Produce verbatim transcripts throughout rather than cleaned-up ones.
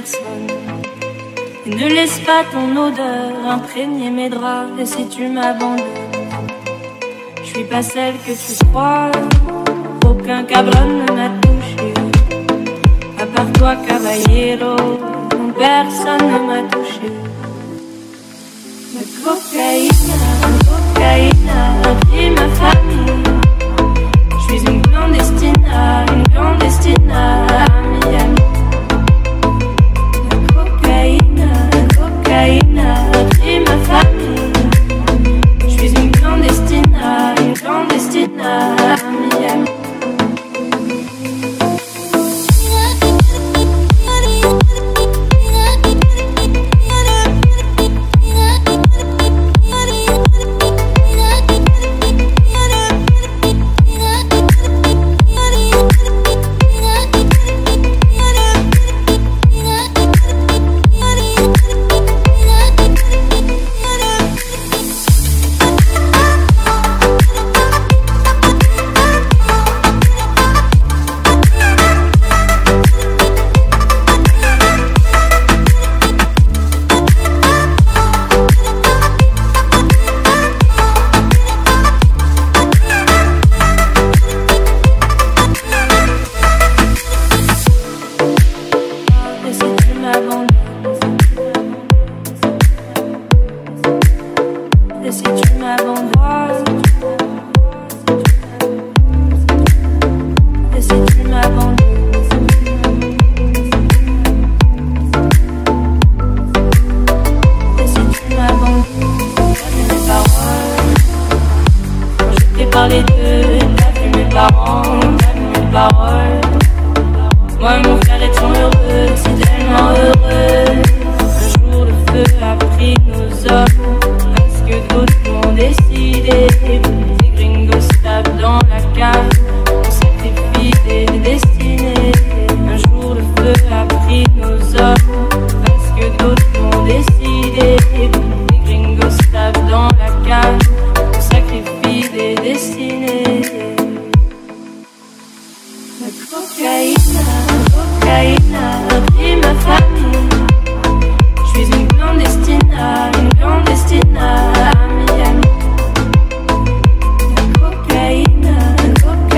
personne. Et ne laisse pas ton odeur imprégner mes draps. Et si tu m'abandonnes, je suis pas celle que tu crois. Aucun cabron ne m'a touché, à part toi, caballero. Personne ne m'a touché. La cocaïne, la cocaïne a pris ma famille. Je suis une clandestina, une clandestina à Miami. La cocaïne, la cocaïne a pris ma famille. Je suis une clandestina, une clandestina à Miami. Cocaïne,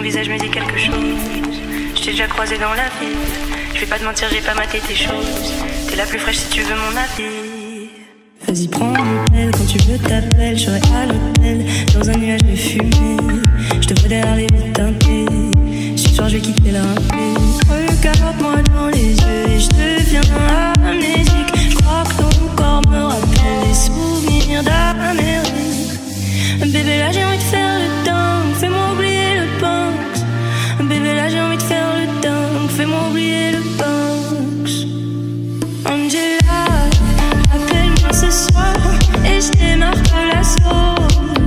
visage me dit quelque chose. Je t'ai déjà croisé dans la ville. Je vais pas te mentir, j'ai pas maté tes choses. T'es la plus fraîche si tu veux mon avis. Vas-y, prends l'appel, quand tu veux t'appelles. Je serai à l'hôtel, dans un nuage de fumée. Je te vois derrière les vitres teintées. Ce soir je vais quitter la rapée. Regarde-moi dans les yeux et je deviens amnésique. Je crois que ton corps me rappelle des souvenirs d'Amérique. Bébé, là j'ai envie de faire le dingue, fais-moi oublier le Banks. Bébé, là j'ai envie de faire le dingue, fais-moi oublier le Banks. Angela, appelle-moi ce soir et je démarre de la zone.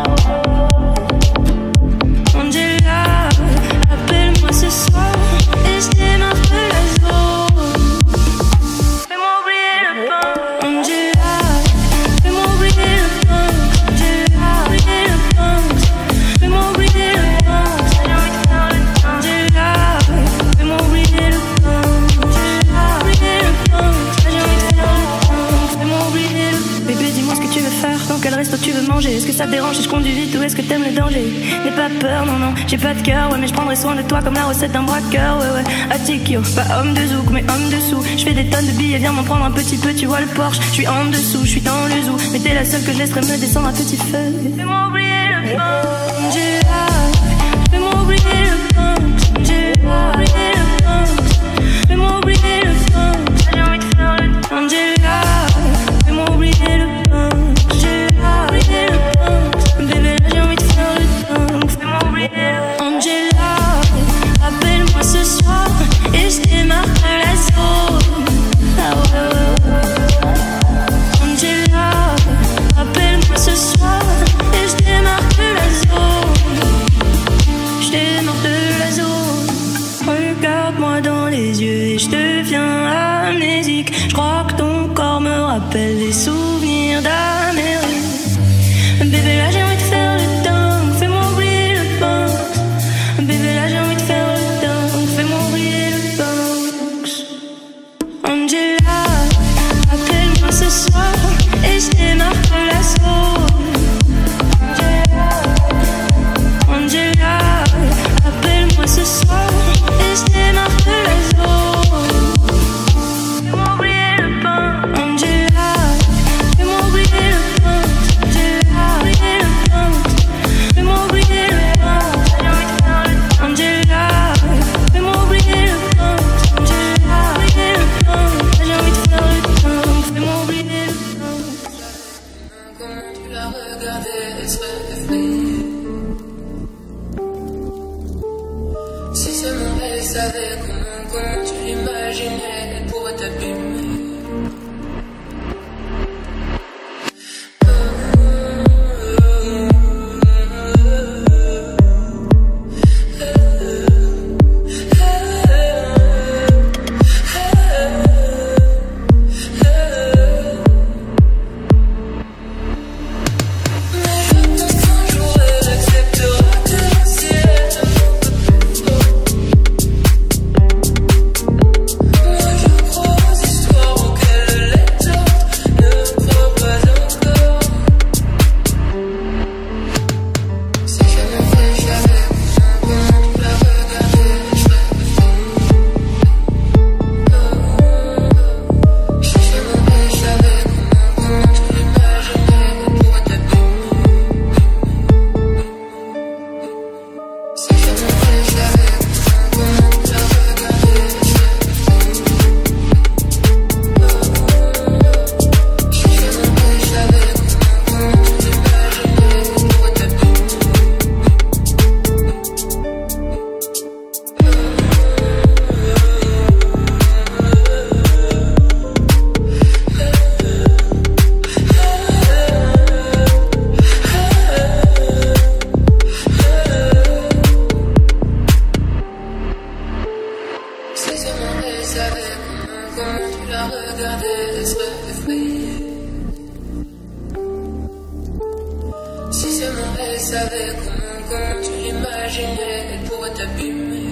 Angela, appelle-moi ce soir et je démarre de la zone. Fais-moi oublier le Banks. Angela, fais-moi oublier le Banks. Angela, oublier le Banks. Fais-moi oublier le Banks. J'ai envie de faire le Banks. Angela, fais-moi oublier le Banks. Angela, oublier le Banks. J'ai envie de faire le Banks. Fais-moi oublier le Banks. Bébé, dis-moi ce que tu veux faire. Dans quel resto tu veux manger? Est-ce que ça te dérange si je conduis vite ou est-ce que t'aimes le danger? N'aie pas peur, non, non, j'ai pas de cœur. Ouais, mais je prendrai soin de toi comme la recette d'un braqueur. Ouais, ouais, Atikyo, pas homme de zouk, mais homme de sous. Je fais des tonnes de billets, viens m'en prendre un petit peu. Tu vois le Porsche, je suis en dessous, je suis dans le zoo. Mais t'es la seule que je laisserai me descendre à petit feu. Fais-moi oublier le Banks. Angela, fais-moi oublier le Banks. Angela, oublier le Banks. Fais-moi oublier le Banks. J'ai envie de faire le Banks. Angela, fais-moi oublier le Banks. Angela, oublier le Banks. Bébé, là j'ai envie de faire le Banks. Fais-moi oublier le Banks. Angela, appelle-moi ce soir et je démarre de la zone. Ah ouais, ouais, ouais. Angela, appelle-moi ce soir et je démarre de la zone. Je démarre de la zone. Regarde-moi dans les yeux et je deviens amnésique. Je crois que ton corps me rappelle des souvenirs d'Amérique. Bébé, là j'ai envie de faire le dingue, fais-moi oublier le Banks. Bébé, là j'ai envie de faire le dingue, fais-moi oublier le Banks. Angela, appelle-moi ce soir et je démarre de la zone. Angela, appelle-moi ce soir et je démarre de la zone. Fais-moi oublier le Banks. Angela, fais-moi oublier le Banks. Angela, oublier le Banks. Fais-moi oublier le Banks. J'ai envie de faire le Banks. Angela, fais-moi oublier le Banks. Angela, oublier le Banks. J'ai envie de faire le Banks. Fais-moi oublier le Banks. Comment tu l'as regardé et se réveiller? Si seulement elle savait comment, comment tu l'imaginais, elle pourrait t'abîmer. savais comment, comment tu l'imaginais, elle pourrait t'abîmer.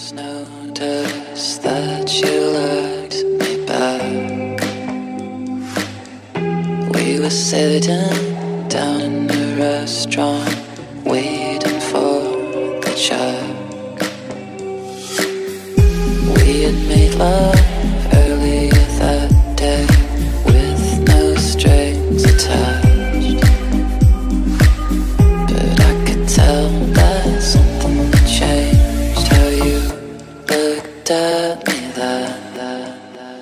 noticed that you liked me back. We were sitting down in the restaurant, waiting for the chat. We had made love earlier that day with no strings attached, but I could tell that something had changed. How you looked at me that, that, that.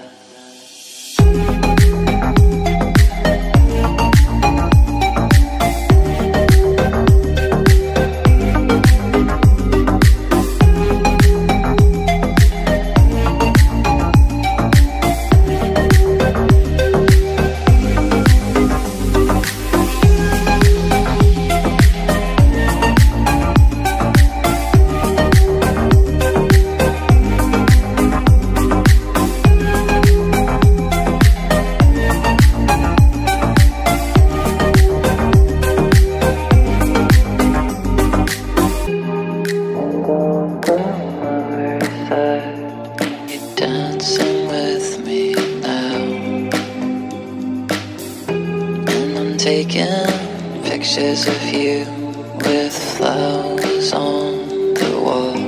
You're dancing with me now, and I'm taking pictures of you with flowers on the wall.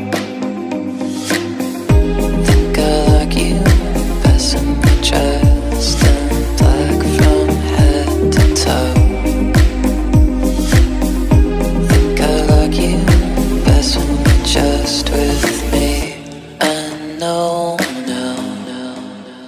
Think I like you, passing the dressed in black from head to toe. Think I like you best when you're just with me. No, no, no, no.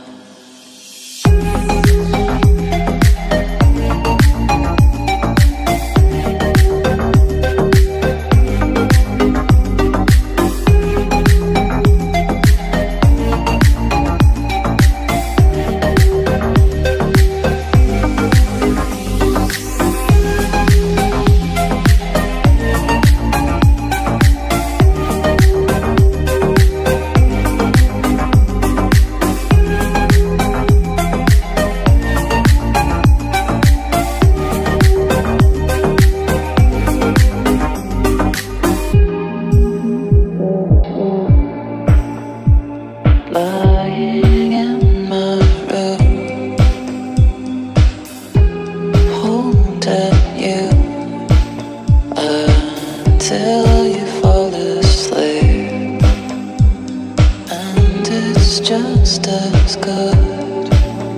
Lying in my room, holding you until you fall asleep, and it's just as good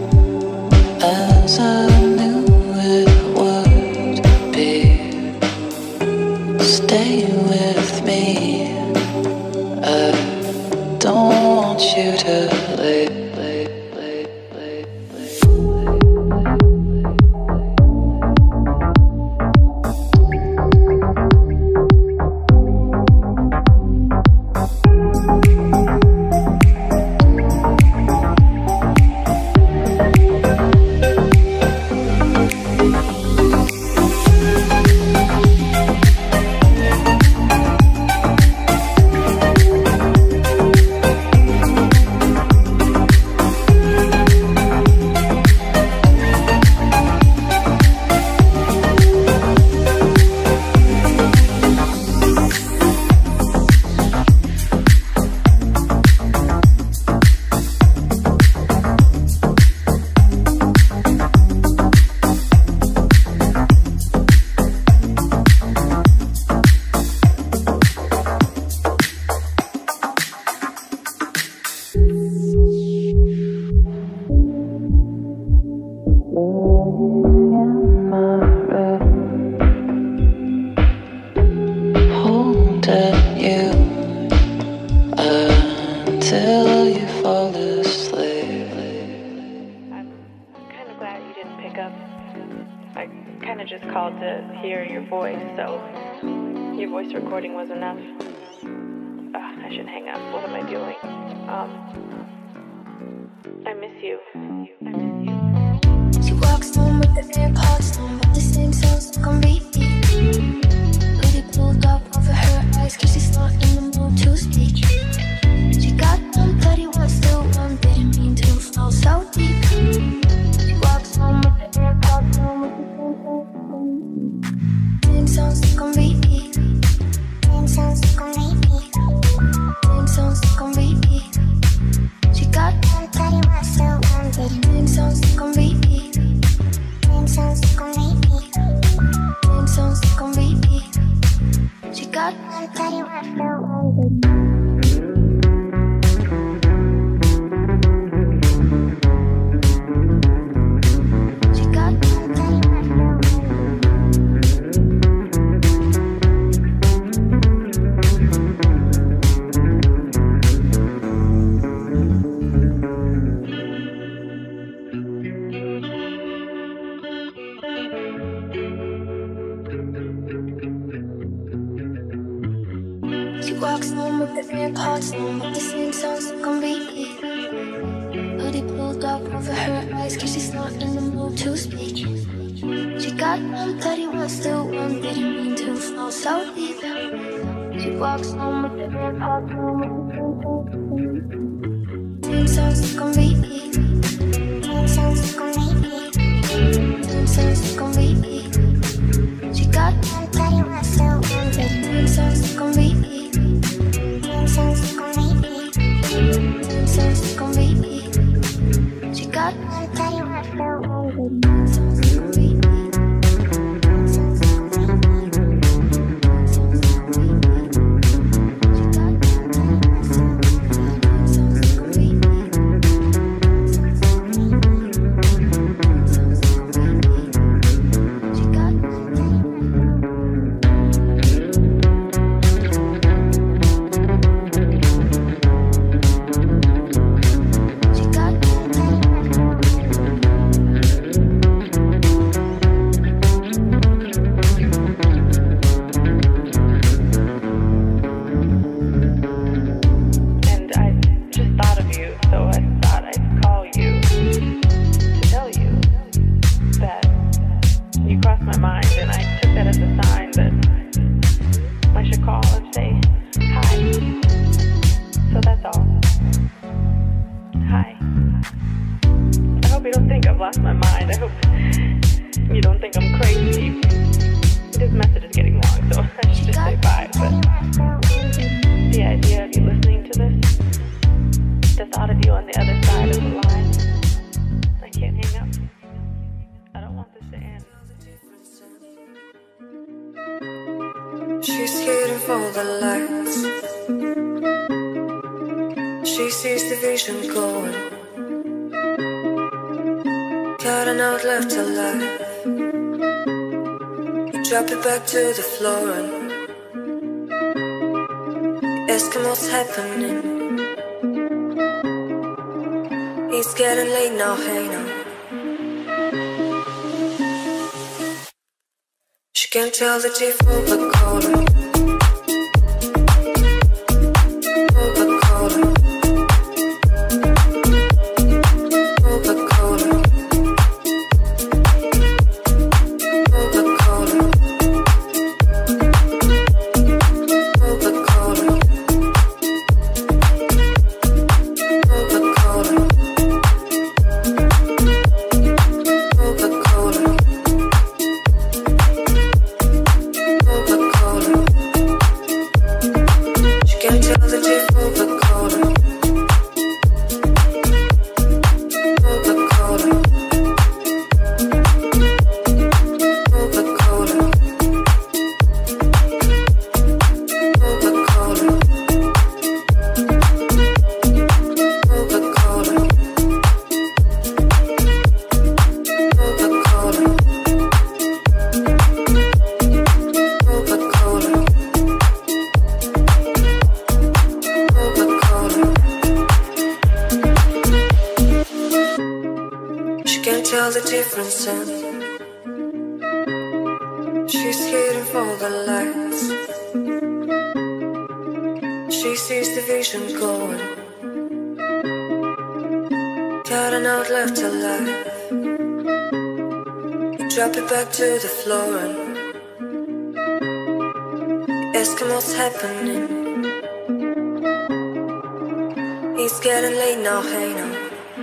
as I knew it would be. Stay with me, I don't want you to leave. Holding you until you fall asleep. I'm kind of glad you didn't pick up. I kind of just called to hear your voice, so your voice recording was enough. Ugh, I should hang up. What am I doing? Um, I miss you. I miss you. She walks home with the AirPods on, but the same sounds stuck on repeat. Hoodie pulled up over her eyes, cause she's not in the mood to speak. She got one bloody one, still one, didn't mean to fall so deep. She walks home with the AirPods on, with the same sounds stuck on repeat. Same sounds stuck on repeat. Same sounds Walks home with the AirPods on, with the same songs stuck on repeat. Hoodie pulled up over her eyes, cause she's not in the mood to speak. She got one that he wants to one, didn't mean to fall so deep. She walks home with the AirPods on, with the same songs stuck on repeat. Same songs stuck on repeat. Same songs stuck on repeat. She got one that he wants to one, same songs stuck on repeat. Songs stuck on repeat. Songs stuck on repeat. She got one that you have to own. Songs stuck on repeat. Songs stuck on repeat. Songs stuck on repeat. She got one that you have to own. Songs stuck on repeat. Songs stuck on repeat. Songs stuck on repeat. She got one that you have to own. She's hidden for the lights. She sees the vision going. Got an outlet to life. You drop it back to the floor and ask him what's happening. It's getting late now, hey now. She can't tell the difference but color. Tell the difference and she's hidden for the lights. She sees the vision going. Got an outlet to life. You drop it back to the floor and ask him what's happening. It's getting late now, hey now.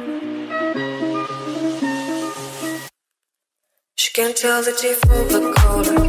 Can't tell the difference but color.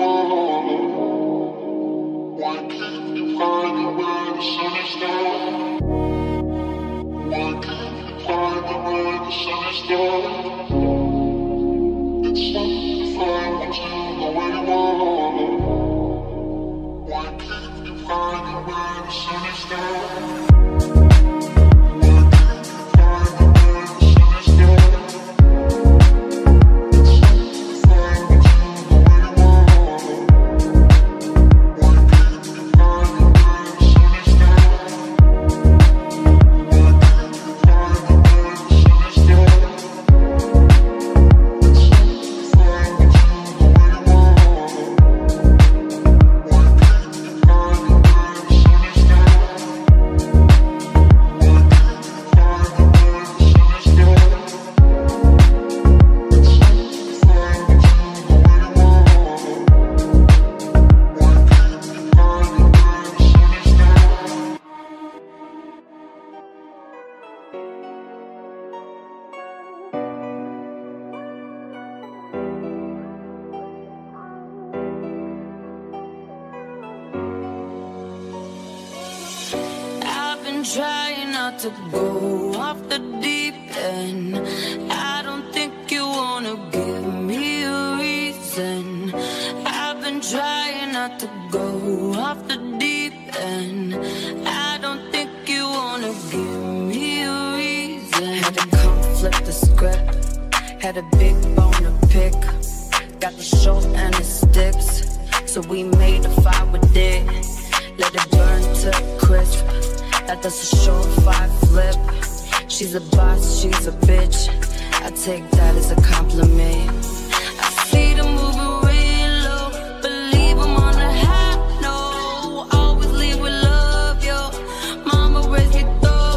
Trying not to go off the deep end. I don't think you wanna give me a reason. I've been trying not to go off the deep end. I don't think you wanna give me a reason. Had to come flip the script. Had a big bone to pick. Got the short and the sticks, so we made a fire with it. Let it burn to crisp. That does a surefire flip. She's a boss, she's a bitch. I take that as a compliment. I see them moving real low, but leave them on a high note. Always leave with love, yo. Mama raised me though.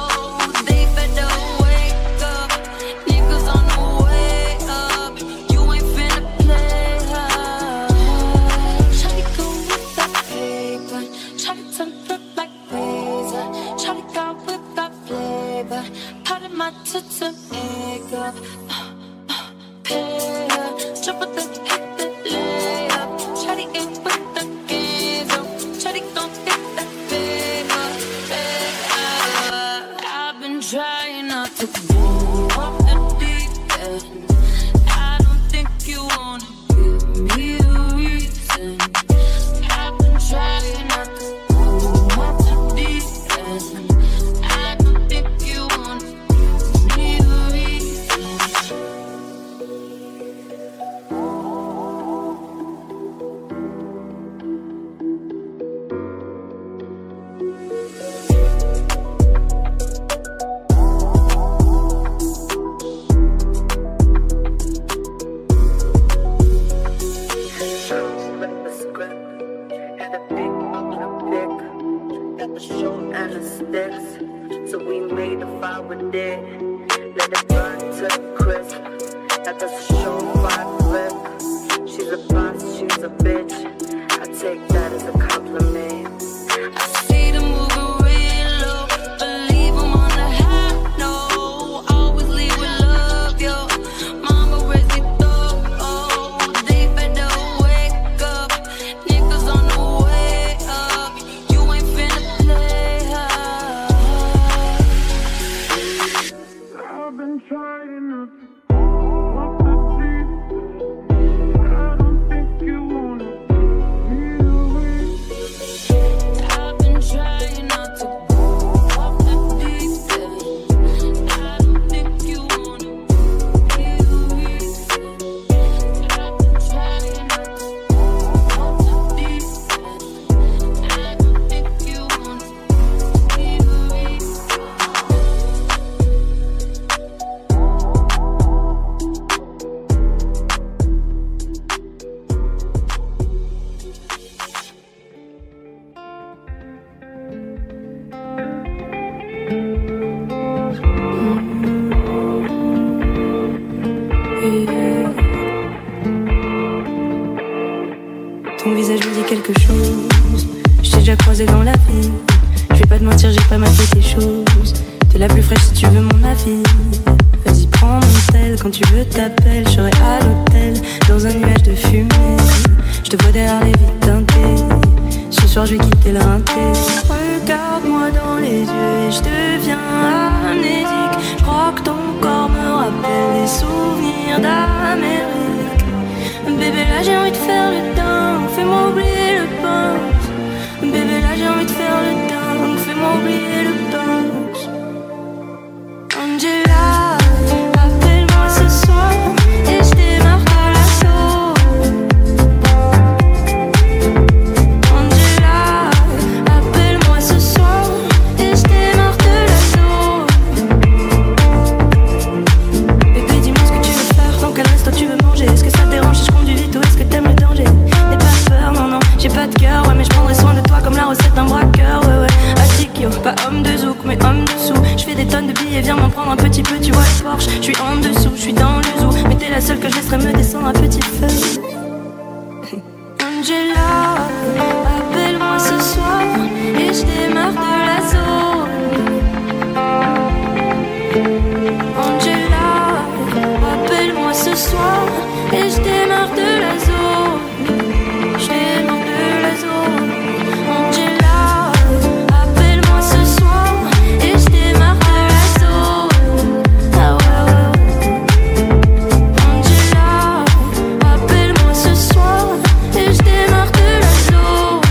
They better wake up. Niggas on the way up. You ain't finna play her. Shawty go with that paper. Shawty turn flip like razor. Shawty got with that flavor. Part of my tits and makeup. Pay her. Jump with the hit the layup. Shawty ain't with the games up. Shawty gon' get that paper. Paper. I've been trying not to go off the deep end. I don't think you wanna give me a reason. I've been trying not to go off the deep end. I don't think you wanna give me a reason. Flip the script. Had a big bucket of pick. Got the short and the sticks, so we made a fire with it. Let it burn to crisp. That does a surefire flip. She's a boss, she's a bitch. I take that as a compliment. I see them moving real low, but leave them on a high note. Always leave with love, yo. Mama raised me though. They better wake up. Niggas on the way up. You ain't finna play her. I've been trying not to go off the deep end. I don't think you wanna give me a reason. I've been trying not to go off the deep end. I don't think you wanna give me a reason. I've been trying not to go off the deep end. I don't think you wanna give me a reason. Ton visage me dit quelque chose. Je t'ai déjà croisé dans la vie. Je vais pas te mentir, j'ai pas mal fait tes choses. T'es la plus fraîche si tu veux mon avis. Vas-y, prends mon tel, quand tu veux t'appelles, je serai à l'hôtel, dans un nuage de fumée. Je te vois derrière les vitres teintées, ce soir je vais quitter le rinté. Regarde-moi dans les yeux et je deviens amnésique. Je crois que ton corps me rappelle les souvenirs d'Amérique. Bébé là j'ai envie de faire le dingue, fais-moi oublier le bounce. Bébé là j'ai envie de faire le dingue, fais-moi oublier le bounce. Angela, appelle-moi ce soir et je démarre de l'assaut. Angela, appelle-moi ce soir et je démarre de l'assaut. Bébé dis-moi ce que tu veux faire, dans quel resto tu veux manger. Est-ce que ça te dérange si je conduis vite ou est-ce que t'aimes le danger? N'aie pas peur, non non, j'ai pas de cœur, ouais mais je prendrai soin de toi comme la recette d'un braqueur, ouais ouais. Atikio, pas homme de zouk mais homme de sous. Je fais des tonnes de billets, viens m'en prendre un petit peu, tu vois le Porsche. Je suis en dessous, je suis dans le zoo, mais t'es la seule que je laisserai me descendre à petit feu. Angela, appelle-moi ce soir et je démarre de la zone. Angela, appelle-moi ce soir et je démarre de la zone. Je démarre de la zone. Angela, appelle-moi ce soir et je démarre de la zone. Ah ouais ouais. Angela, appelle-moi ce soir et je démarre de la zone.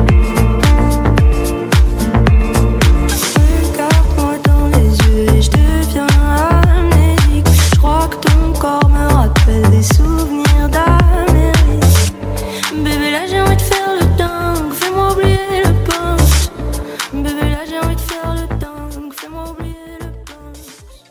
Regarde-moi dans les yeux et je deviens amnésique. Je crois que ton corps me rappelle des souvenirs d'Amérique. Bébé là j'ai envie de faire le dingue, fais-moi oublier le punch. Bébé là j'ai envie de faire le dingue, fais-moi oublier le punch.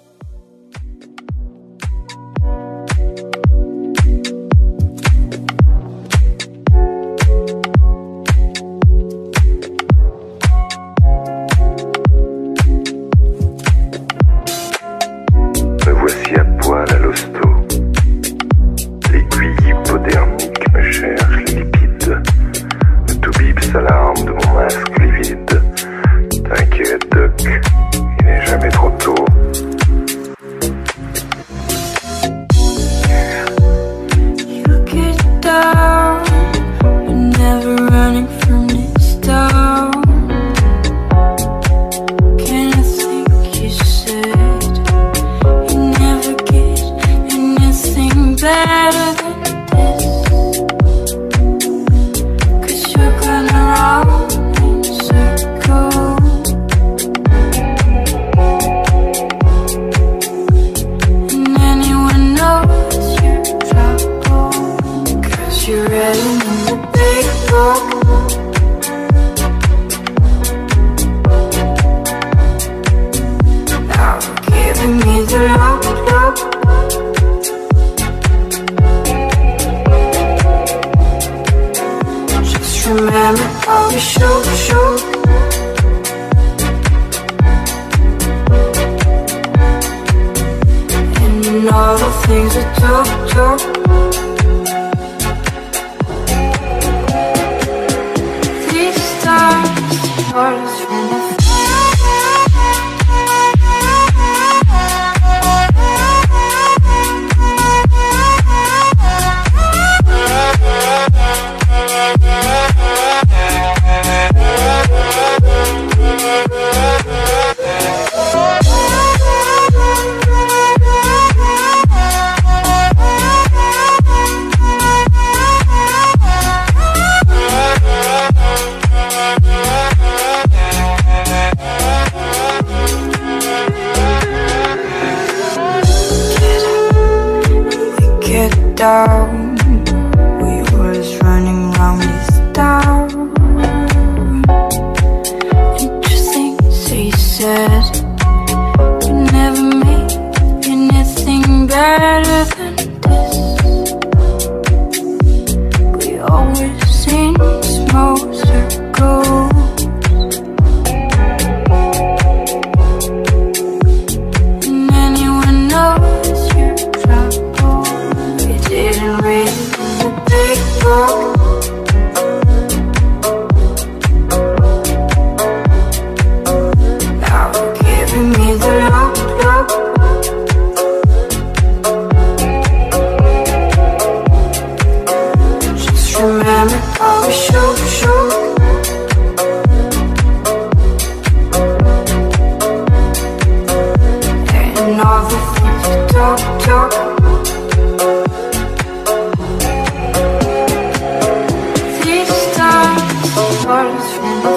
Me voici à poil à l'hosto. L'aiguille hypodermique me cherche liquide. Le toubib s'alarme de mon masque livide. T'inquiète, Doc, il n'est jamais trop tôt. You get down, but never running from this town. Can I think you said you never get anything better than this? 'Cause you're gonna round in circles. And anyone knows your trouble, 'cause you're written in the big book. Now giving me the look, look. Just remember how we shoot, shoot. And all the things we took, took. These stars, stars from the Oh, shoot, shoot. And all the things you talk, talk. This time, words from the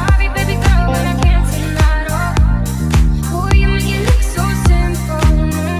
Sorry, baby girl, but I can't deny it all. Boy, you make it look so simple.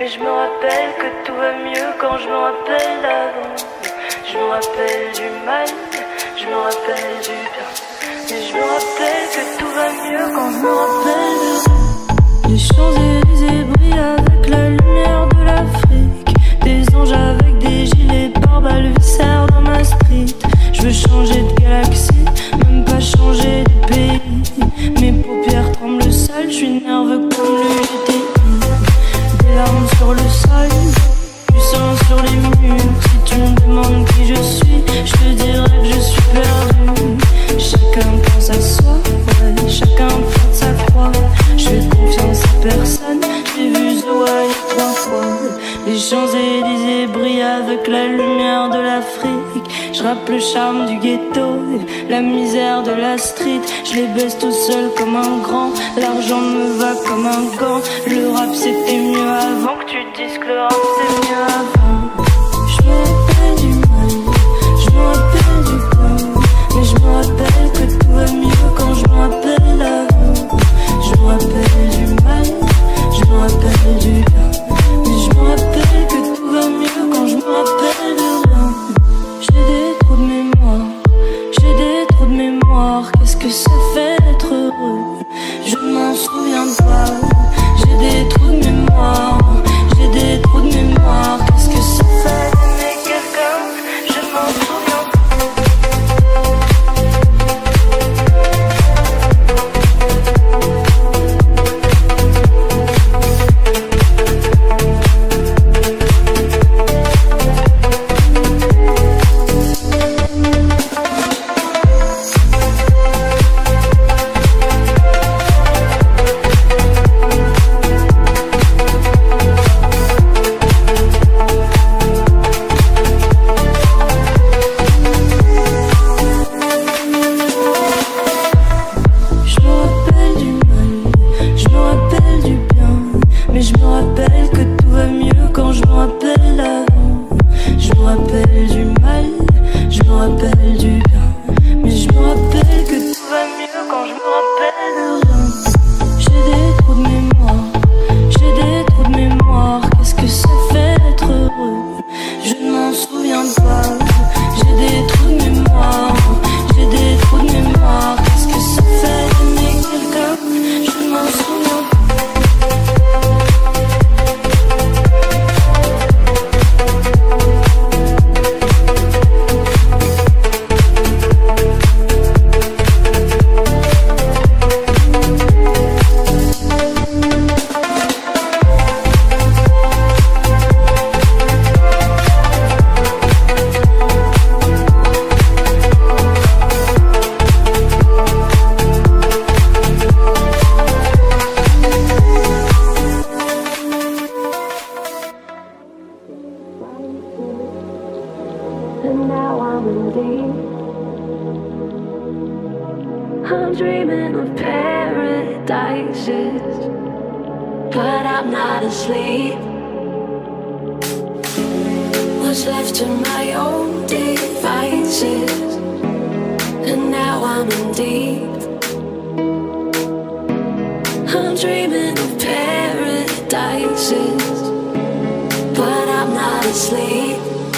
Mais je me rappelle que tout va mieux quand je me rappelle d'avant. Je me rappelle du mal, je me rappelle du bien. Mais je me rappelle que tout va mieux quand je me rappelle de les Champs-Élysées brillent avec la lumière de l'Afrique. Des anges avec des gilets pare-balles viscères dans ma street. Je veux changer de galaxie, même pas changer de pays. Mes paupières tremblent seules, je suis nerveux comme le G T I. Des larmes sur le sol, du sang sur les murs. Si tu me demandes qui je suis, je te dirai que je suis perdu. Chacun pense à soi, ouais, chacun porte sa croix. Je fais confiance à personne, j'ai vu Zoé trois fois. Les Champs-Élysées brillent avec la lumière de l'Afrique. Je rappe le charme du ghetto, la misère de la street. Je les baisse tout seul comme un grand, l'argent me va comme un gant. Le rap c'était mieux avant, que tu dises que le rap c'est mieux avant. Je me rappelle du mal, je me rappelle du bien. Mais je me rappelle que tout va mieux quand je me rappelle avant. Je me rappelle du mal, je me rappelle du bien. Mais je me rappelle que tout va mieux quand je me rappelle de rien. J'ai des trous de mémoire, j'ai des trous de mémoire. Qu'est-ce que ça fait d'être heureux? Je ne m'en souviens pas. J'ai des trous de mémoire, j'ai des trous de mémoire. Qu'est-ce que ça fait d'aimer quelqu'un? Je ne m'en souviens pas. I'm dreaming of paradises, but I'm not asleep. Was left to my own devices, and now I'm in deep. I'm dreaming of paradises, but I'm not asleep.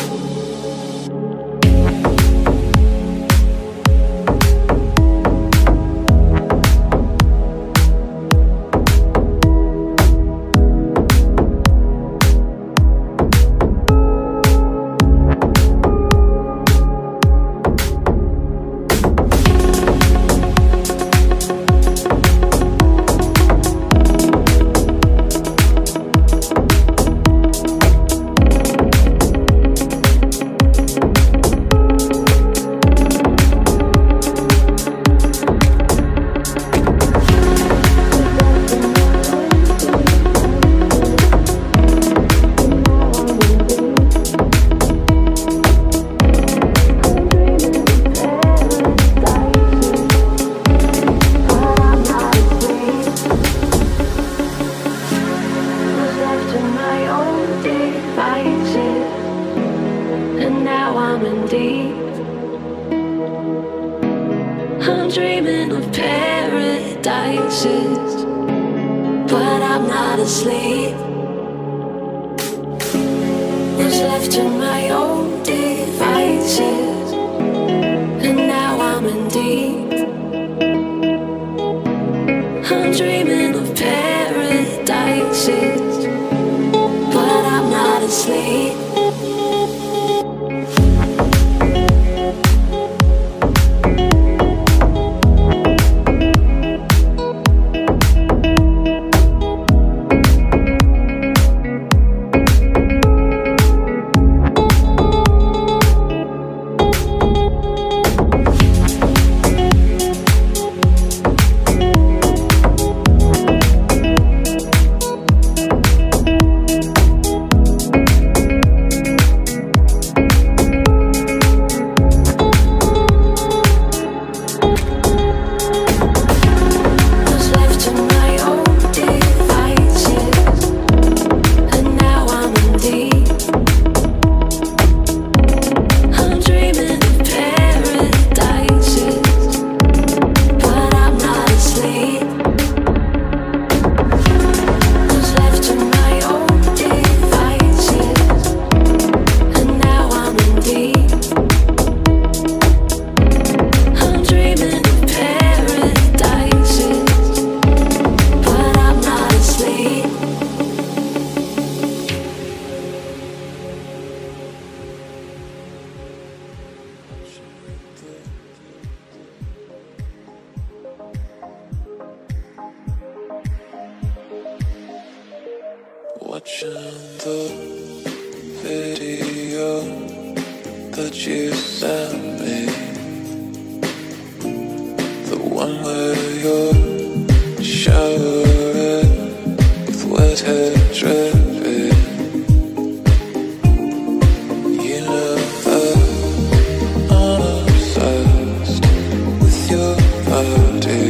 I'm dreaming of paradises, but I'm not asleep. was left to my own devices, and now I'm in deep. I'm dreaming of paradises, but I'm not asleep. Watching the video that you sent me, the one where you're showering with wet hair dripping. You know that I'm obsessed with your body,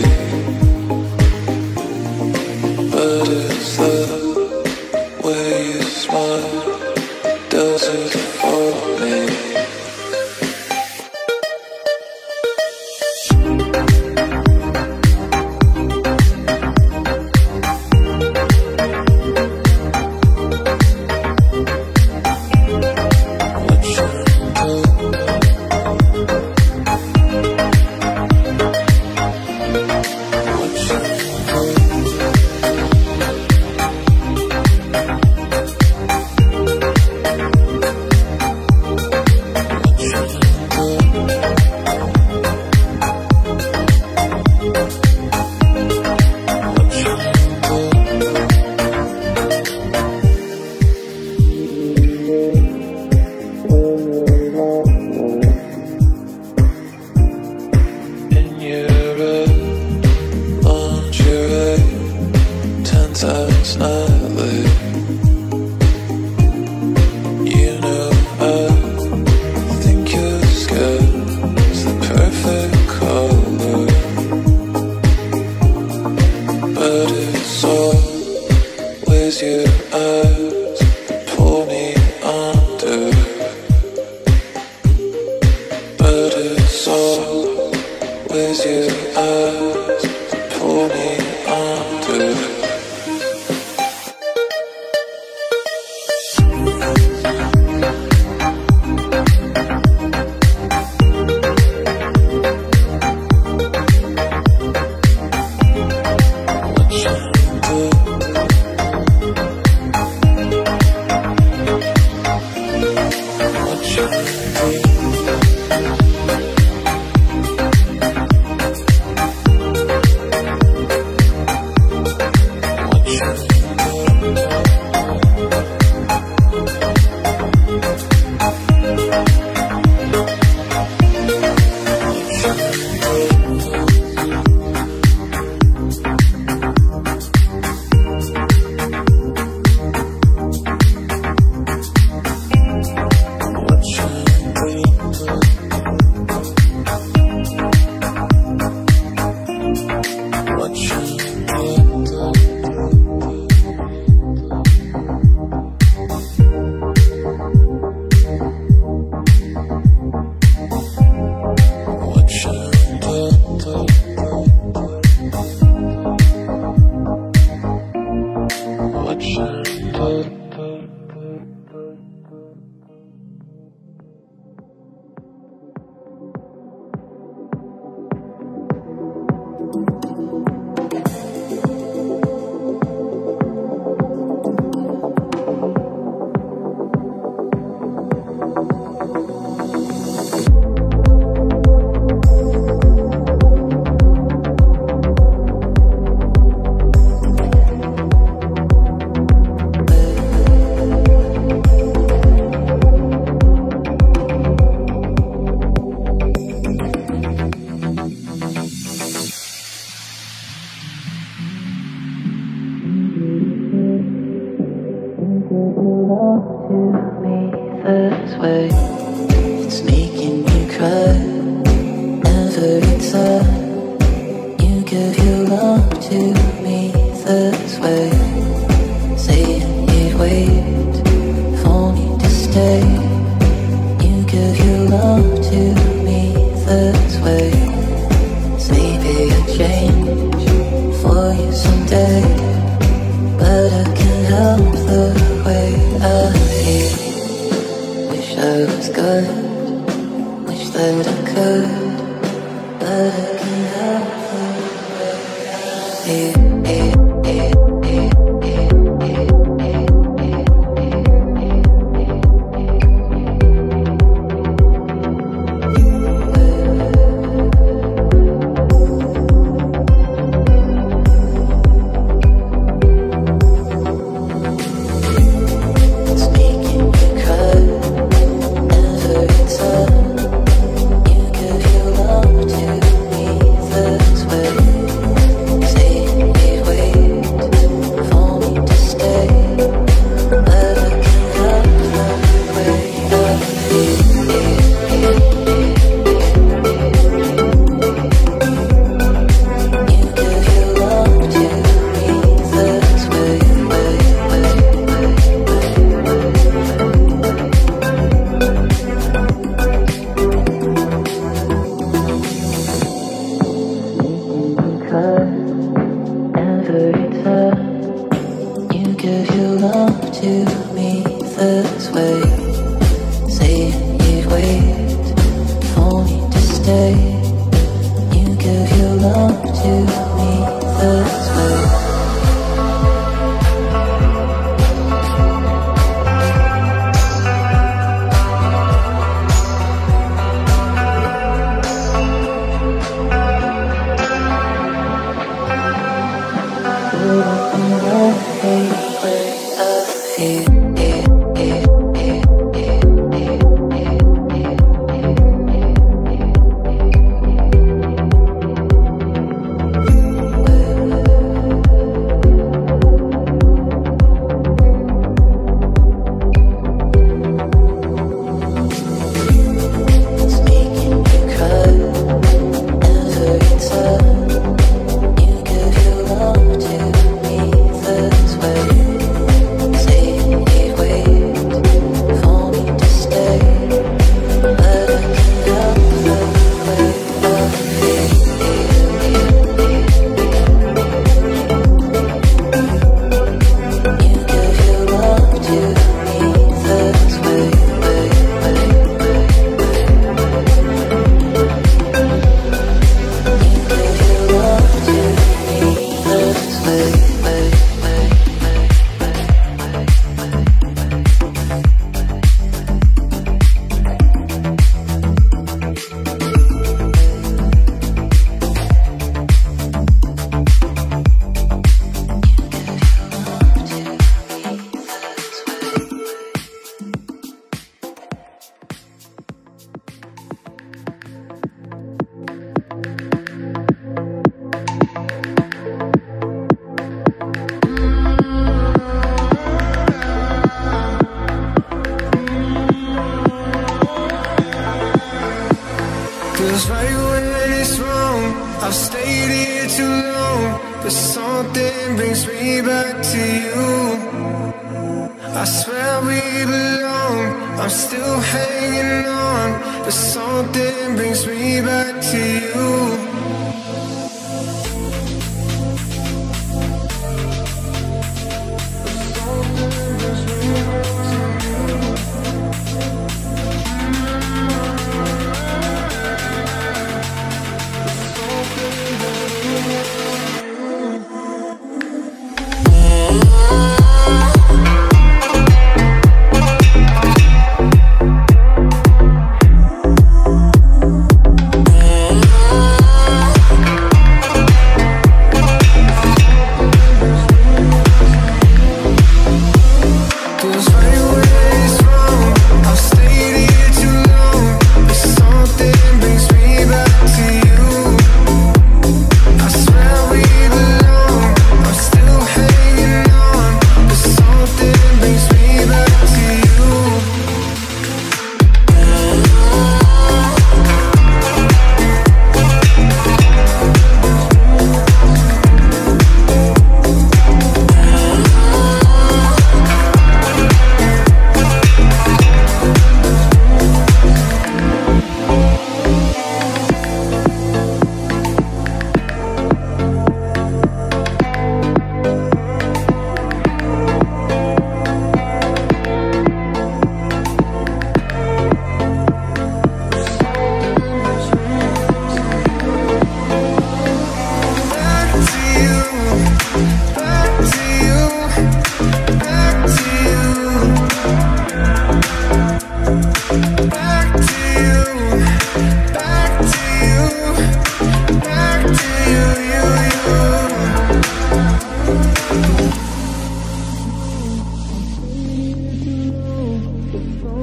but it's the way you smile does it for me. give you love to me this way. It's making me cry every time you give your love to me this way. Saying you'd wait for me to stay. You give your love to me this way. Maybe I'll change for you someday, but I can't help the way I feel. Wish I was good, wish that I could, but I can't help the way I feel.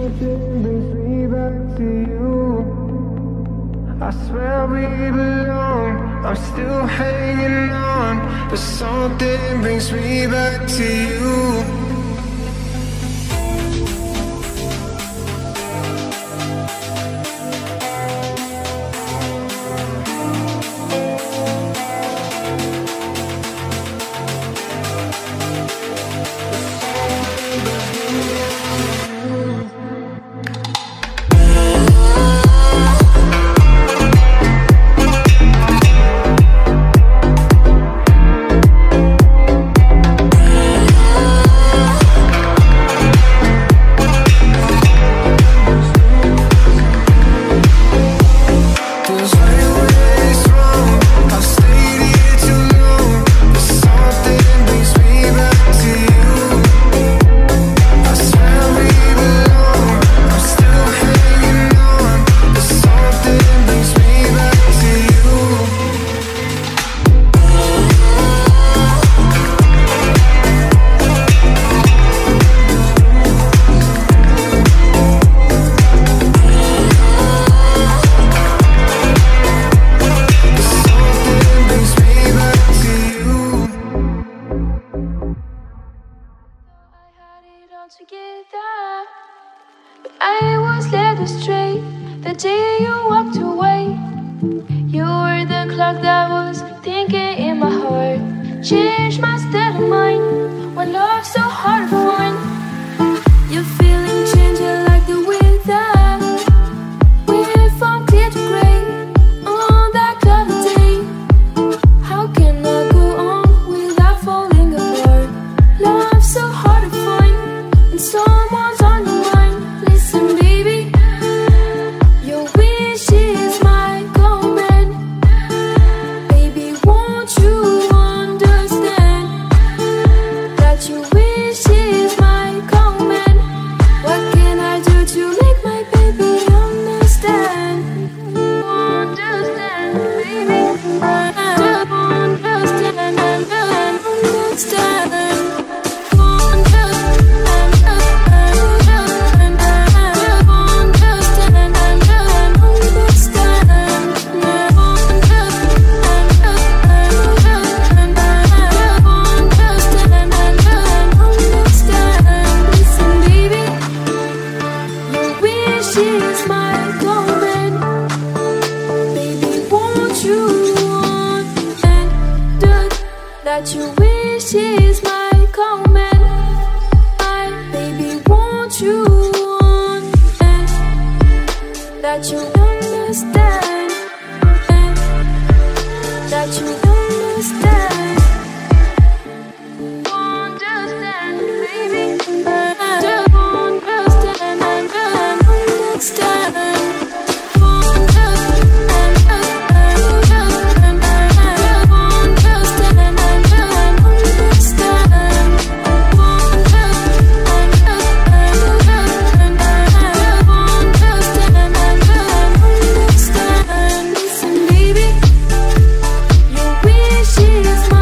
Something brings me back to you. I swear we belong, I'm still hanging on, but something brings me back to you. Together, but I was led astray the day you walked away. You were the clock that was thinking in my heart, changed my state of mind when love's so hard to find. You're feeling changing like the weather, went from clear to gray on that cloudy day. How can I go on without falling apart? Love's so hard to find. Someone's on your mind. Listen, baby, your wish is my command. Baby, won't you understand that your wish is my command? What can I do to make my baby understand? Understand, baby, understand, understand. That your wish is my command. My baby, won't you understand that you understand, that you understand, understand, baby, understand, understand. She's my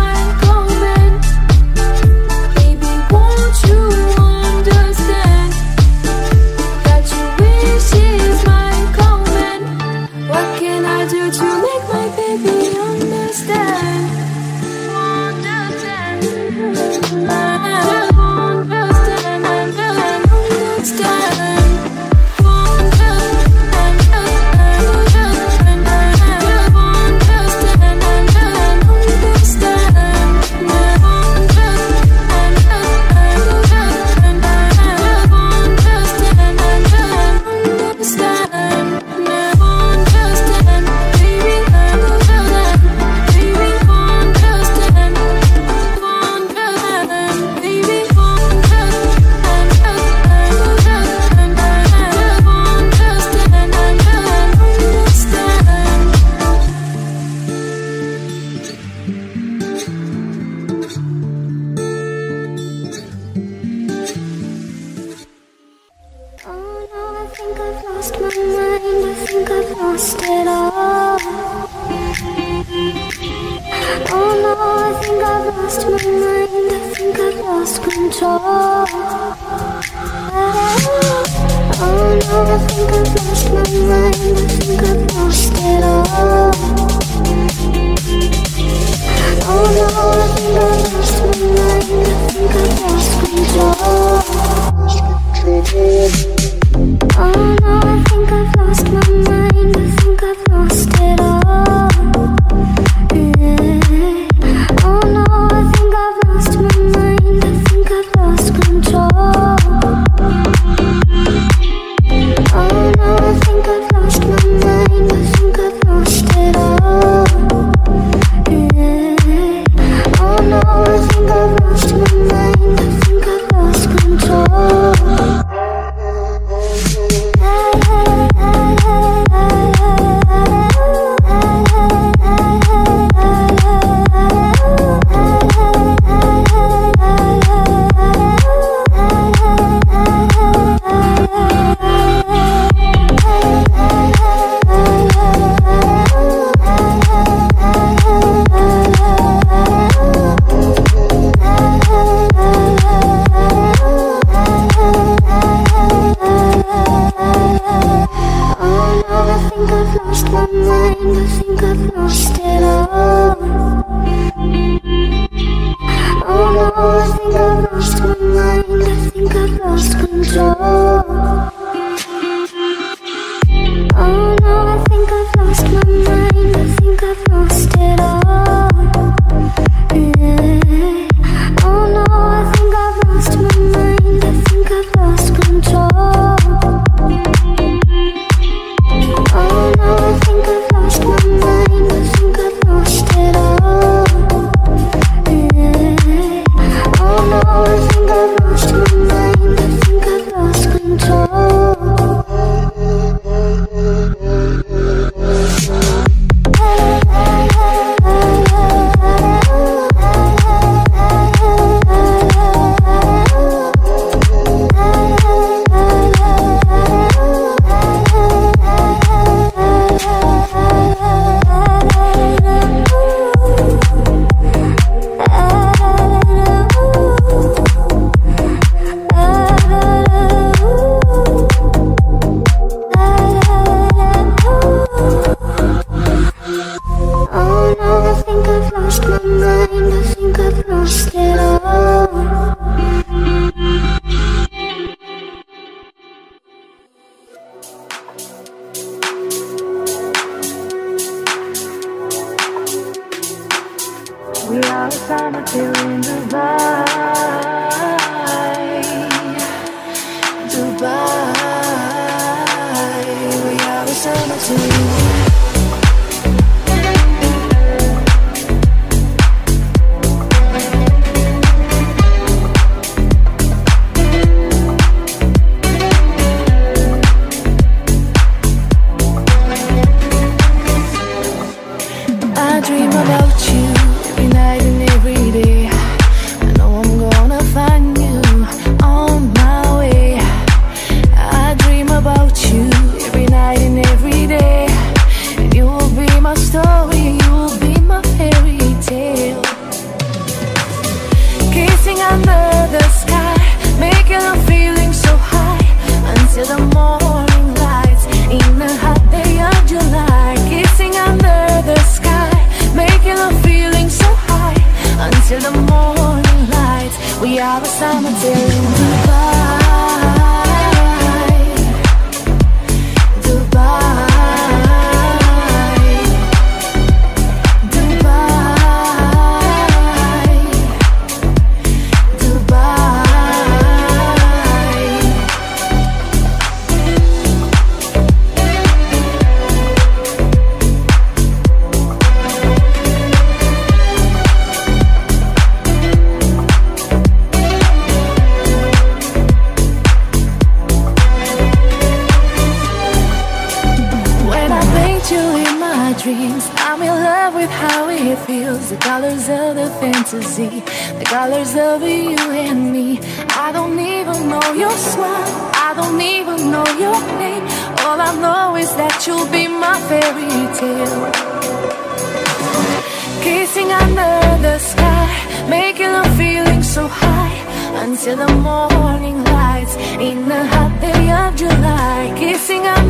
Until the morning lights in the hot day of July, kissing on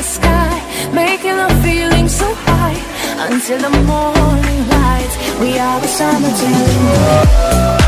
sky, making the feeling so high until the morning light. We are the summer tune.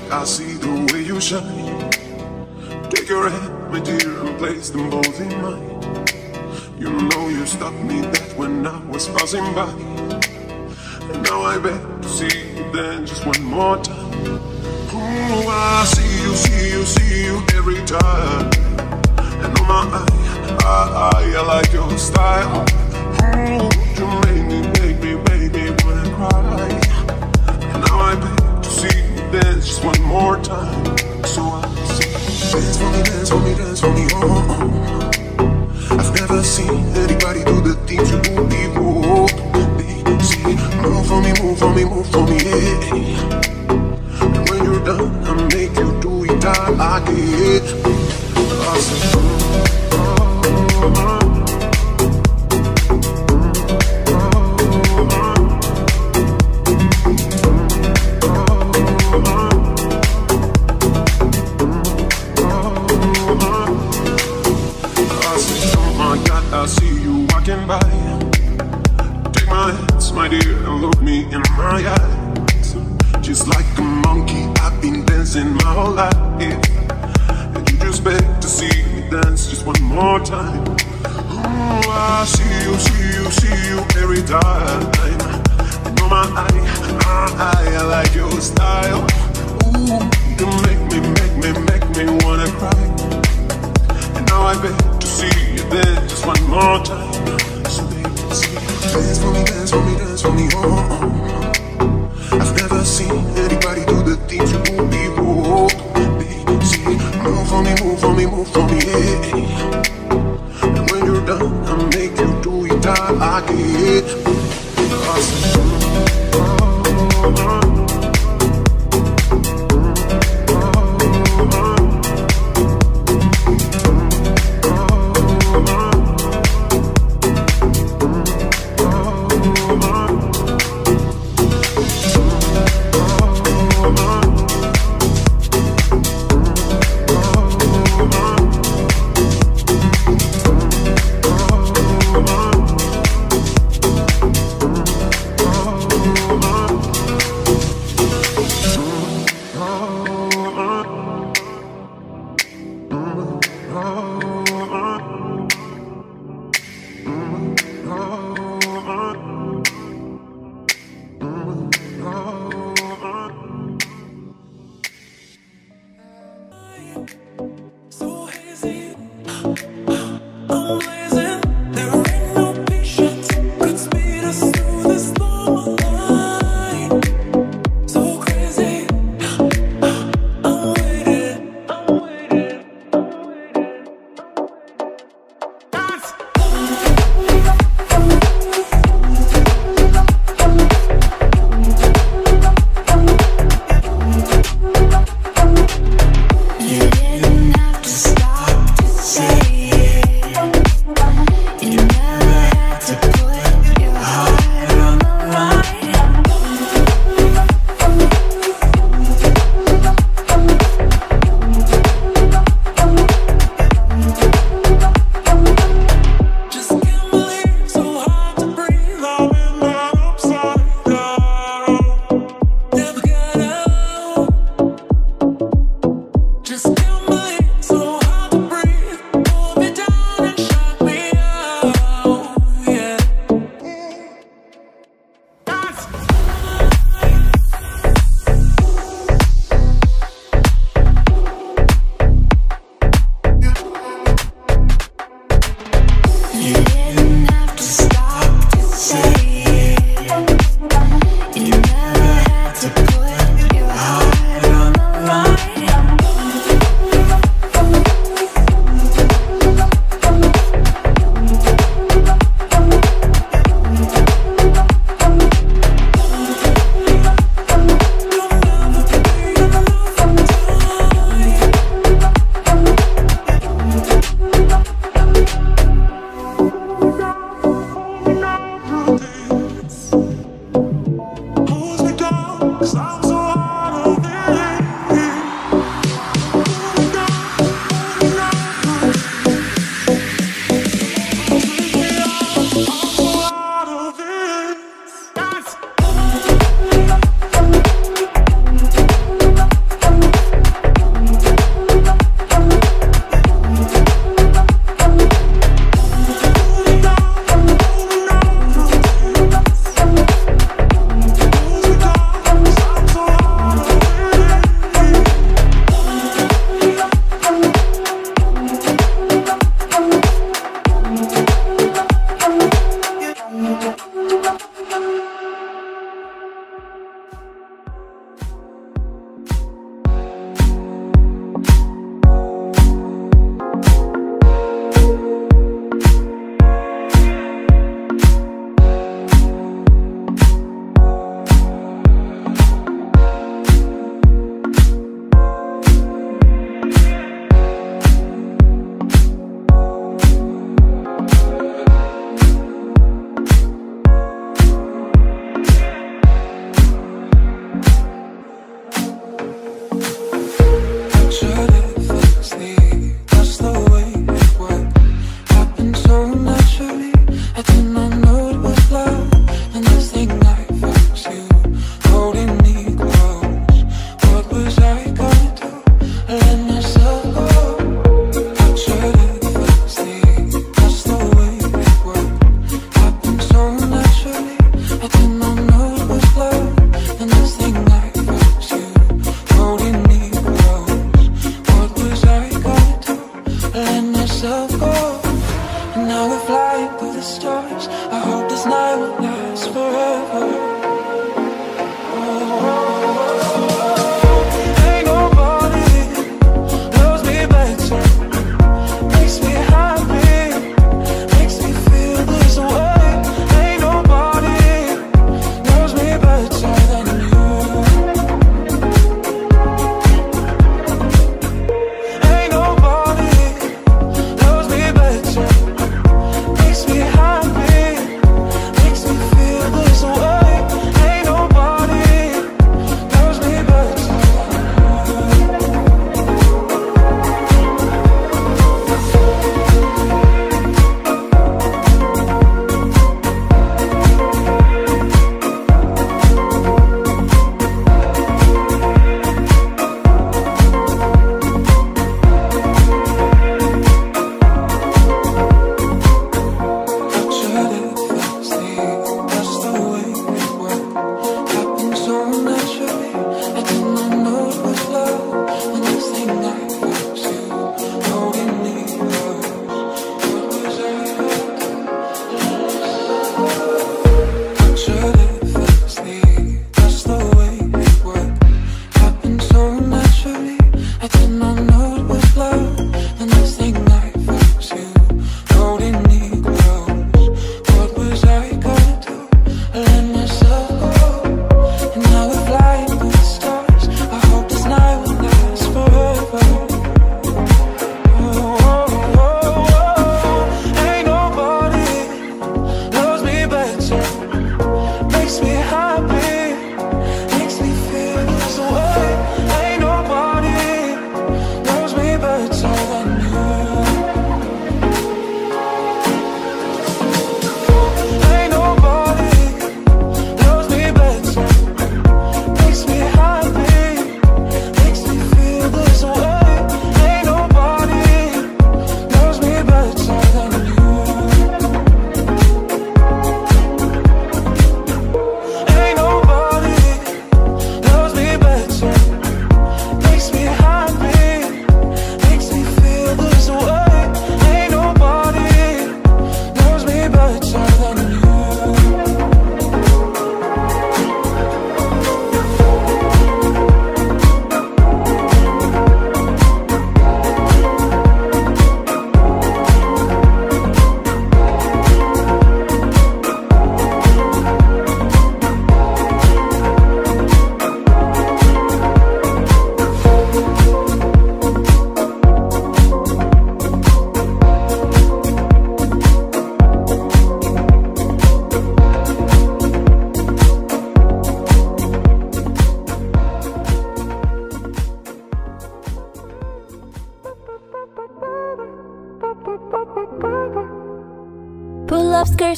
I see the way you shine. Take your hand, my dear, and place them both in mine. You know you stopped me dead when I was passing by. And now I beg to see you then just one more time. Oh, I see you, see you, see you every time. And oh my, I, I, I like your style. Oh, you make me, make me, make me wanna cry. And now I beg to see you dance just one more time. So I say, dance for me, dance for me, dance for me, oh, oh. I've never seen anybody do the things you do before. They say, move for me, move for me, move for me, yeah. And when you're done, I'll make you do it all again. I say, oh, oh, oh. I see you walking by. Take my hands, my dear, and look me in my eyes. Just like a monkey, I've been dancing my whole life. And you just beg to see me dance just one more time. Oh, I see you, see you, see you every time. And oh my, I, I, I like your style. Ooh, you make me, make me, make me wanna cry. And now I beg to see you dance just one more time. So baby, see, dance for me, dance for me, dance for me, oh, oh. I've never seen anybody do the things you do before. Baby, see, move for me, move for me, move for me, yeah. And when you're done, I'll make you do it all again. I say, oh, oh, oh.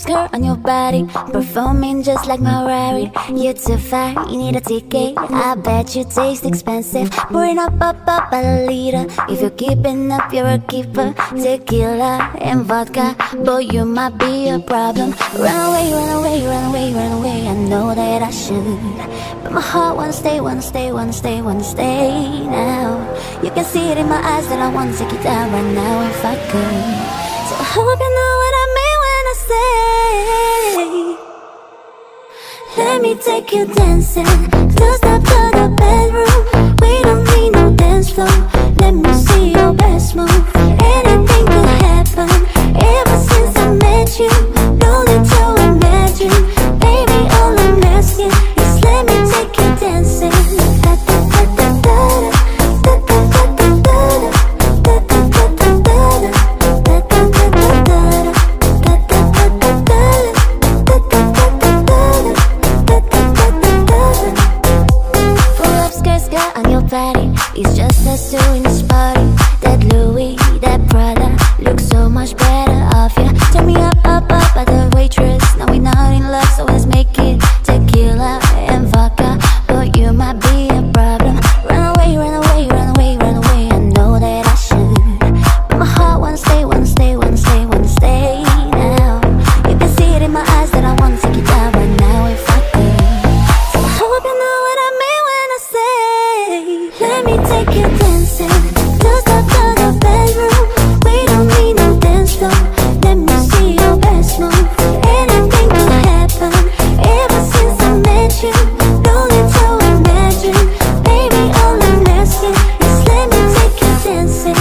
skirt on your body, performing just like Mariah. You're too fat, you need a ticket. I bet you taste expensive. Pouring up, up, up a liter. If you're keeping up, you're a keeper. Tequila and vodka, boy, you might be a problem. Run away, run away, run away, run away. I know that I should, but my heart wanna stay, wanna stay, wanna stay, wanna stay now. You can see it in my eyes that I wanna take you down right now if I could. So I hope you know what I mean when I say, let me take you dancing. Just up to the bedroom. We don't need no dance floor. Let me see your best move. Anything could happen. Ever since I met you, no need to imagine. Baby, all I'm asking is let me take you dancing. Da, da, da, da, da, da, da, da, da, da, da, it's just us two in this party. That Louis, that Prada looks so much better off you. Turn me up, up, up at the waitress. Now we're not in love, so let's make it tequila and vodka. But you might be a problem. Run away, run away, run away, run away. I know that I should, but my heart wanna stay, wanna stay, wanna stay, wanna stay now. You can see it in my eyes that I wanna take you down right now if I could. So I hope you know what I mean when I say, let me take you dancing. Just up to the bedroom. We don't need no dance floor. Let me see your best move. Anything could happen. Ever since I met you, no need to imagine. Baby, all I'm asking is let me take you dancing.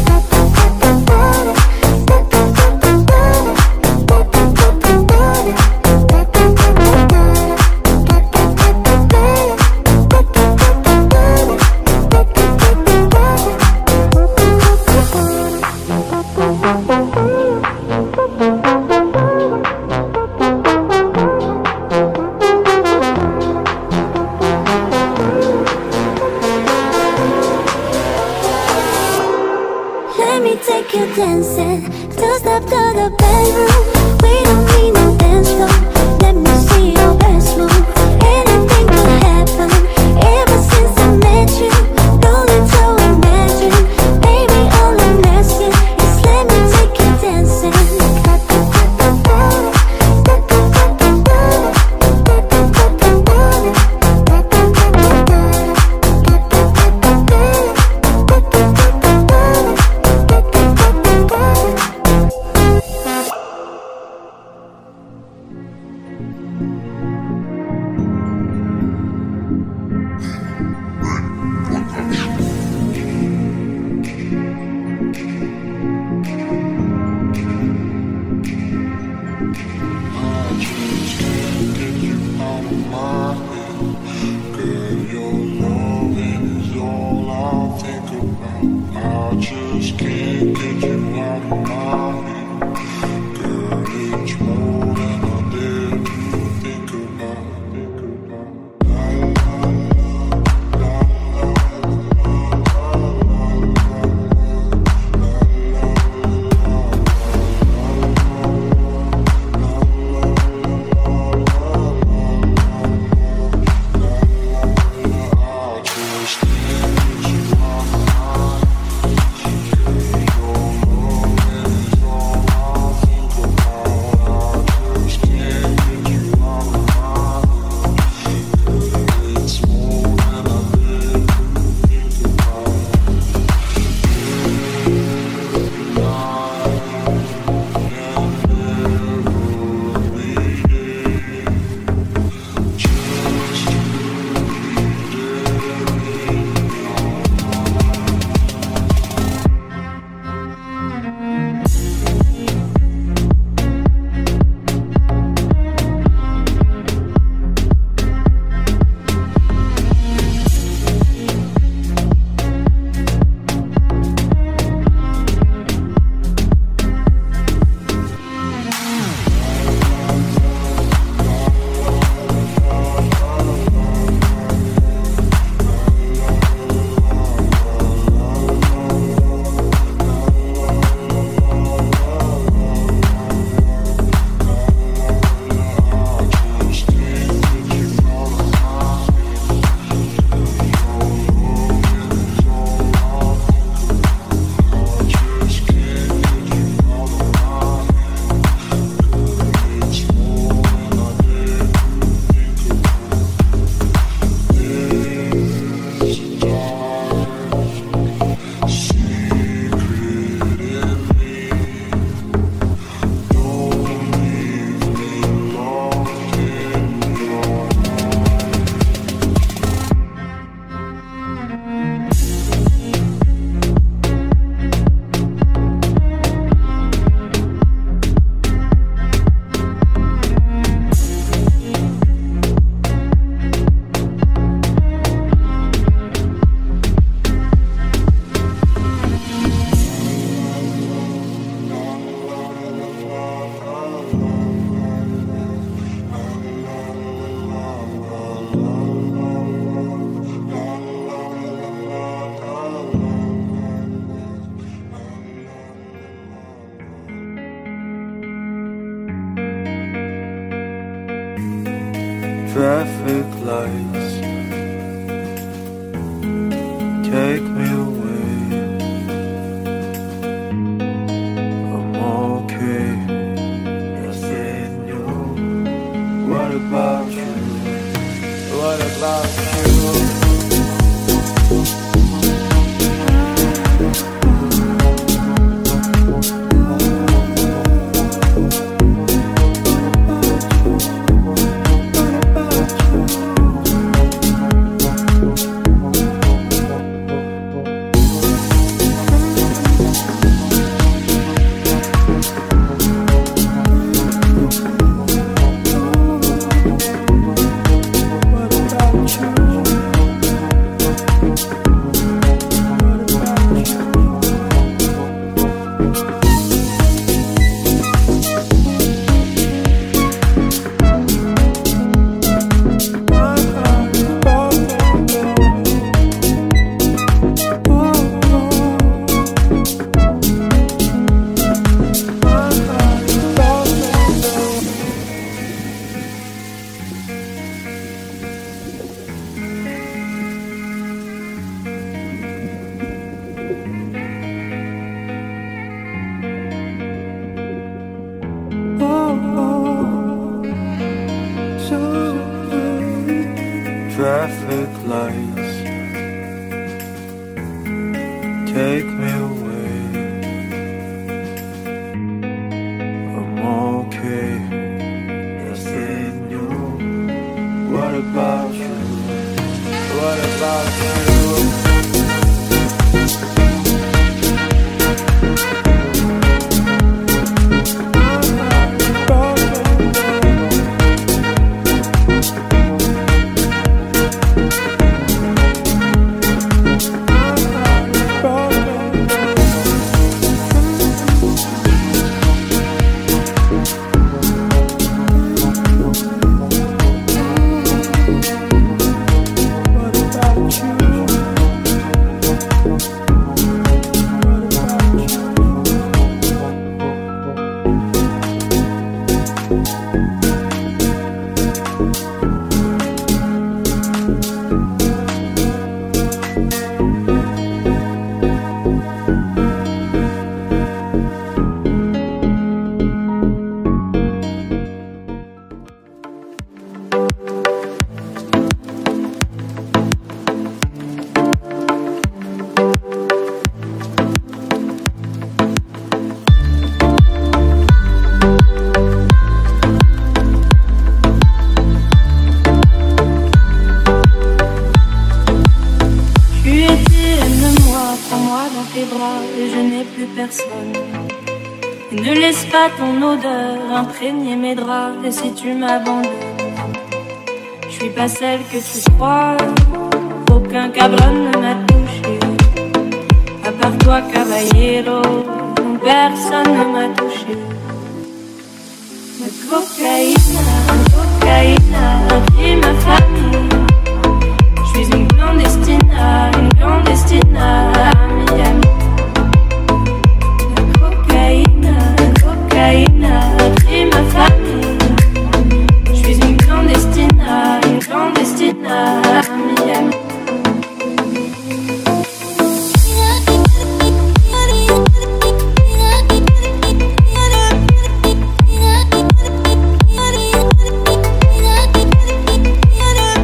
Let me take you dancing. Just up to the bedroom. We don't need no dance floor. Let me see your best move. Anything could happen. Ever since I met you, no need to imagine. Baby, all I'm asking is let me take you dancing. take me away. I'm okay, nothing new. What about you? What about you? Traffic lights take me away. I'm okay, nothing new. What about you? What about you? Et je n'ai plus personne. Et ne laisse pas ton odeur imprégner mes draps. Et si tu m'abandonnes, je suis pas celle que tu crois. Aucun cabron ne m'a touché. À part toi, caballero, personne ne m'a touché. La cocaïna, cocaïna, a pris ma famille. Je suis une clandestina, une clandestina à Miami. La cocaïna, cocaïna a pris ma famille. Je suis une clandestina, une clandestina à Miami. Yeah.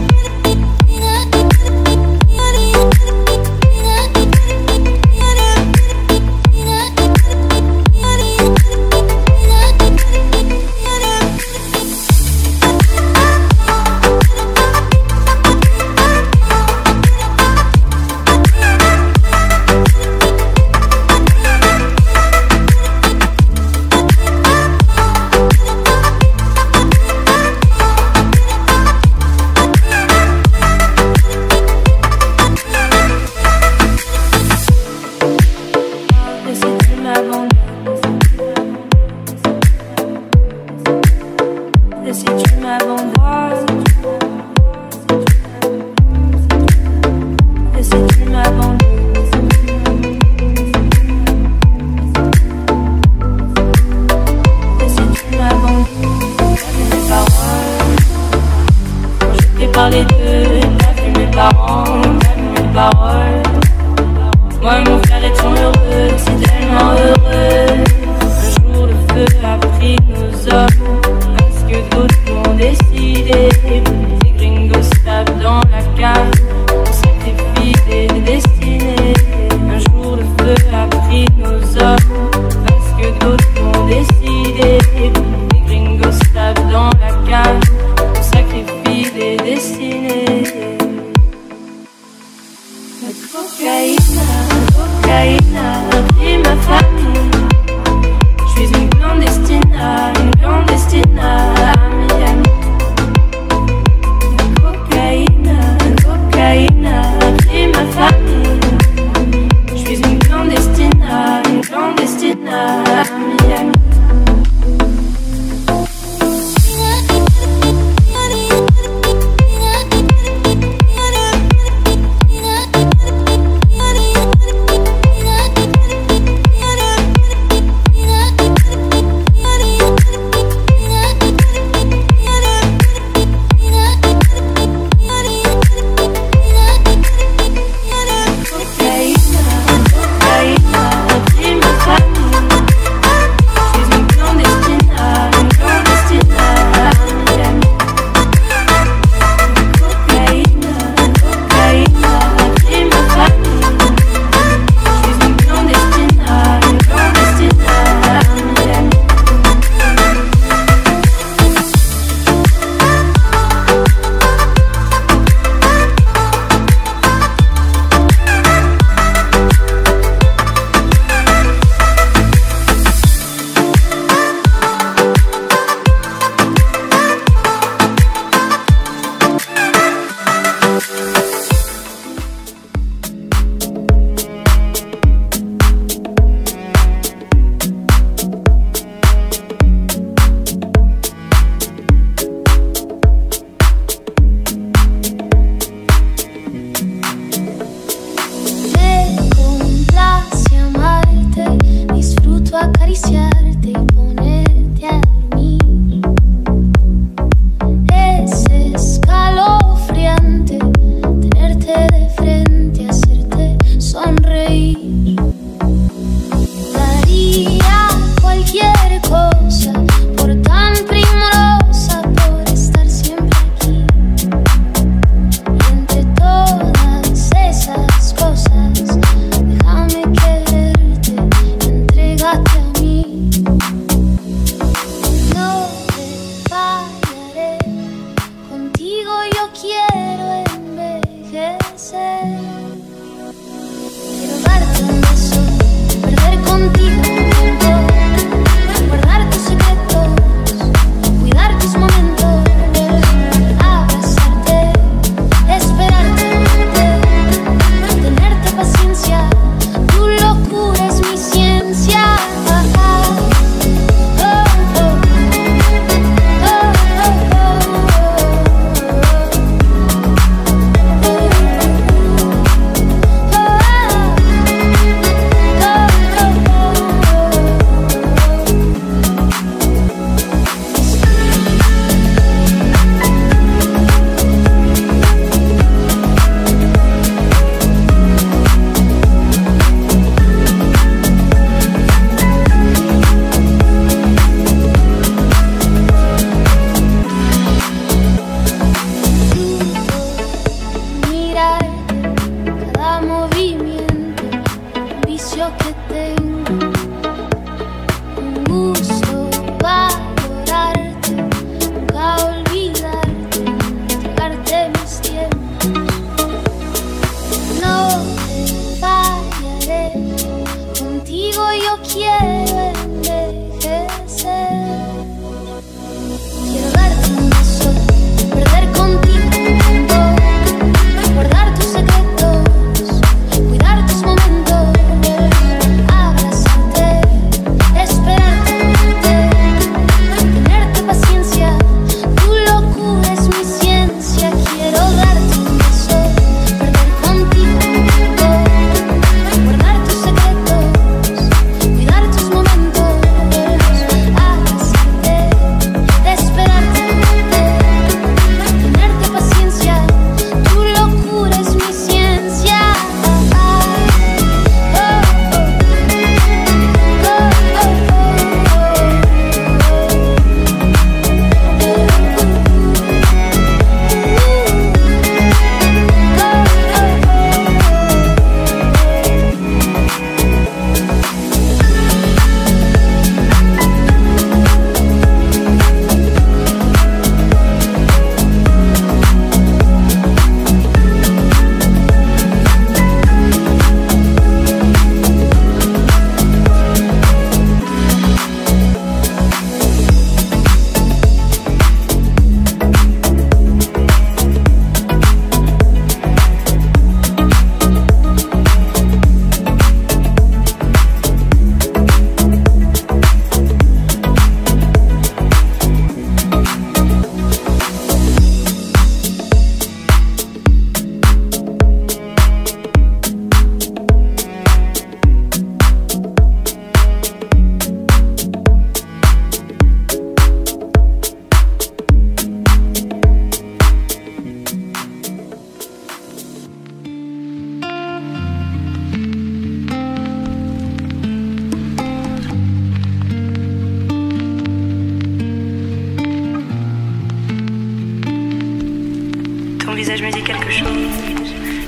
Cocaïna, cocaïna, et ma famille. Je suis une clandestina, une clandestina à Miami. Cocaïna, cocaïna, et ma famille. Je suis une clandestina, une clandestina à Miami.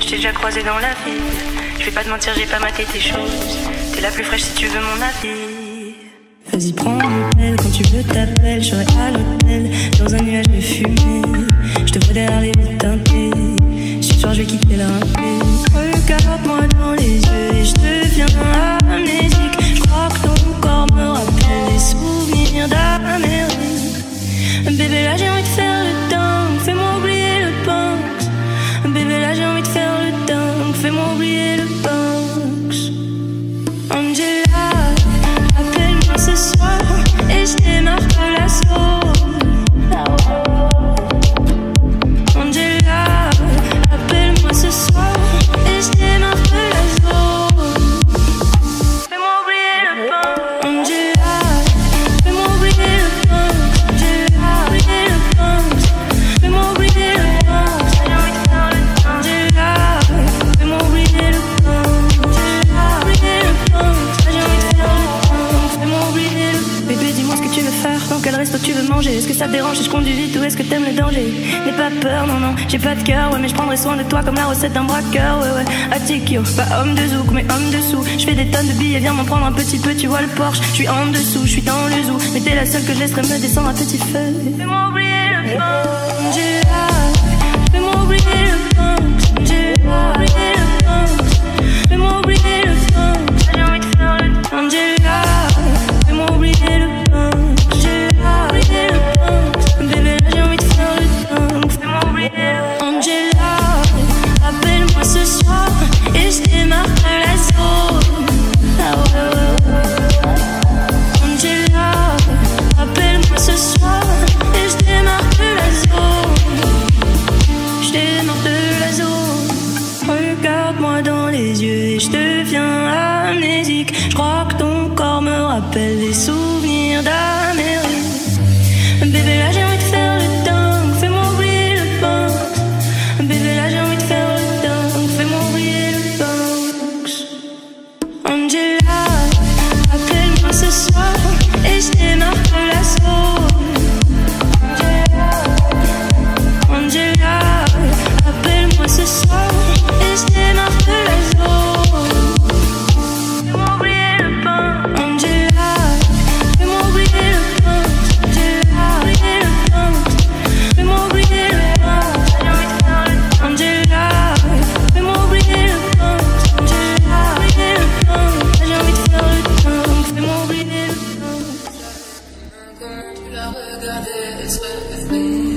t'ai déjà croisé dans la vie. Je vais pas te mentir, j'ai pas maté tes choses. T'es la plus fraîche si tu veux mon avis. Vas-y, prends mon appel, quand tu veux t'appelles. Je serai à l'hôtel, dans un nuage de fumée. Je te vois derrière les vitres teintées. Ce soir je vais quitter la rapée. Regarde-moi dans les yeux et je deviens amnésique. Je crois que ton corps me rappelle des souvenirs d'Amérique. Bébé là j'ai envie de faire le dingue, fais-moi oublier le Banks. Bébé là j'ai envie de faire le dingue, fais-moi oublier le Banks. Angela, appelle-moi ce soir et je démarre de la zone. Angela, appelle-moi ce soir et je démarre de la zone. Fais-moi oublier le Banks. Angela, fais-moi oublier le Banks. Angela, oublier le Banks. Fais-moi oublier le Banks. J'ai envie de faire le Banks. Angela, fais-moi oublier le Banks. Angela, oublier le Banks. J'ai envie de faire le Banks. Fais-moi oublier le Banks. Bébé, dis-moi ce que tu veux faire. Dans quel resto tu veux manger? Est-ce que ça te dérange si je conduis vite ou est-ce que t'aimes le danger? N'aie pas peur, non, non, j'ai pas de cœur. Ouais, mais je prendrai soin de toi comme la recette d'un braqueur. Ouais, ouais, Atikyo, pas homme de zouk, mais homme de sous. Je fais des tonnes de billets, viens m'en prendre un petit peu. Tu vois le Porsche, je suis en dessous, je suis dans le zoo. Mais t'es la seule que je laisserai me descendre à petit feu. Fais-moi oublier le Banks. Angela, fais-moi oublier le Banks. Angela, oublier le Banks. Fais-moi oublier le Banks. J'ai envie de faire le Banks. Angela, fais-moi oublier le Banks. Angela, oublier le Banks. Bébé là j'ai envie de faire le Banks. Fais-moi oublier le Banks. Angela, appelle-moi ce soir et je démarre de la zone. Ah ouais, ouais, ouais. Angela, appelle-moi ce soir et je démarre de la zone. Je démarre de la zone. Regarde-moi dans les yeux et je deviens amnésique. Je crois que ton corps me rappelle des souvenirs d'Amérique. Bébé là j'ai envie de faire le dingue, fais-moi oublier le Banks. Bébé là j'ai envie de faire le dingue, fais-moi oublier le Banks. Angela, appelle-moi ce soir et je démarre de la zone. Angela, appelle-moi ce soir et je démarre de la zone. Fais-moi oublier le Banks. Angela, fais-moi oublier le Banks. Angela, oublier le Banks. Fais-moi oublier le Banks. J'ai envie de faire le Banks. Angela, fais-moi oublier le Banks. Angela, oublier le Banks. J'ai envie de faire le Banks. Fais-moi oublier le Banks. Comment tu l'as regardé et se réveiller?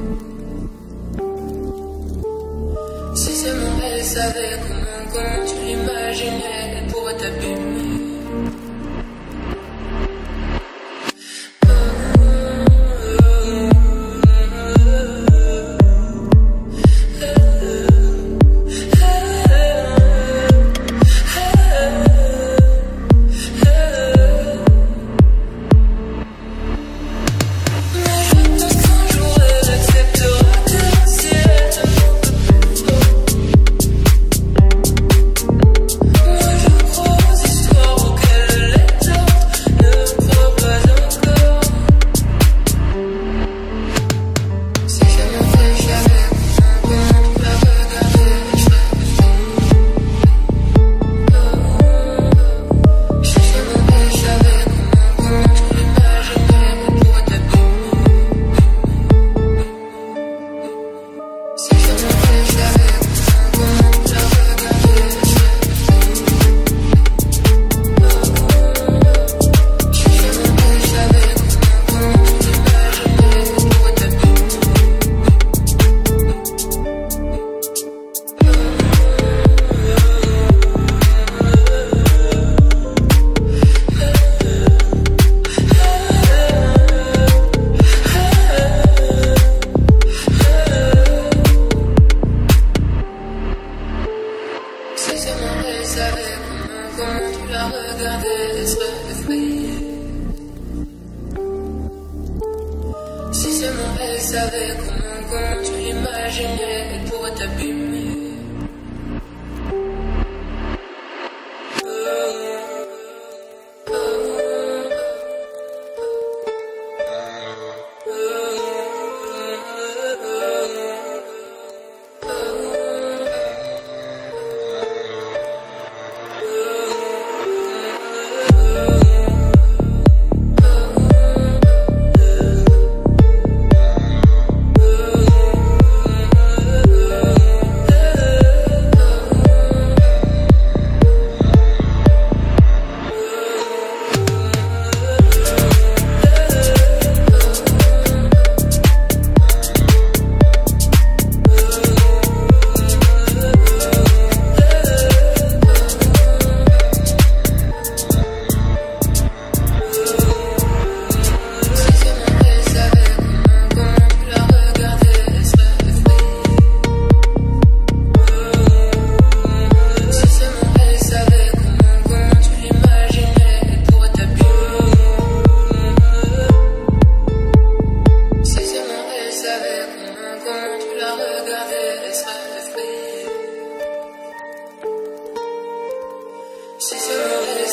Si seulement elle savait comment, comment tu l'imaginais, elle pourrait t'abîmer. savais comment, comment tu l'imaginais, elle pourrait t'abîmer.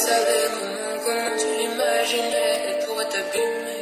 savais comment, comment tu l'imaginais, elle pourrait t'abîmer.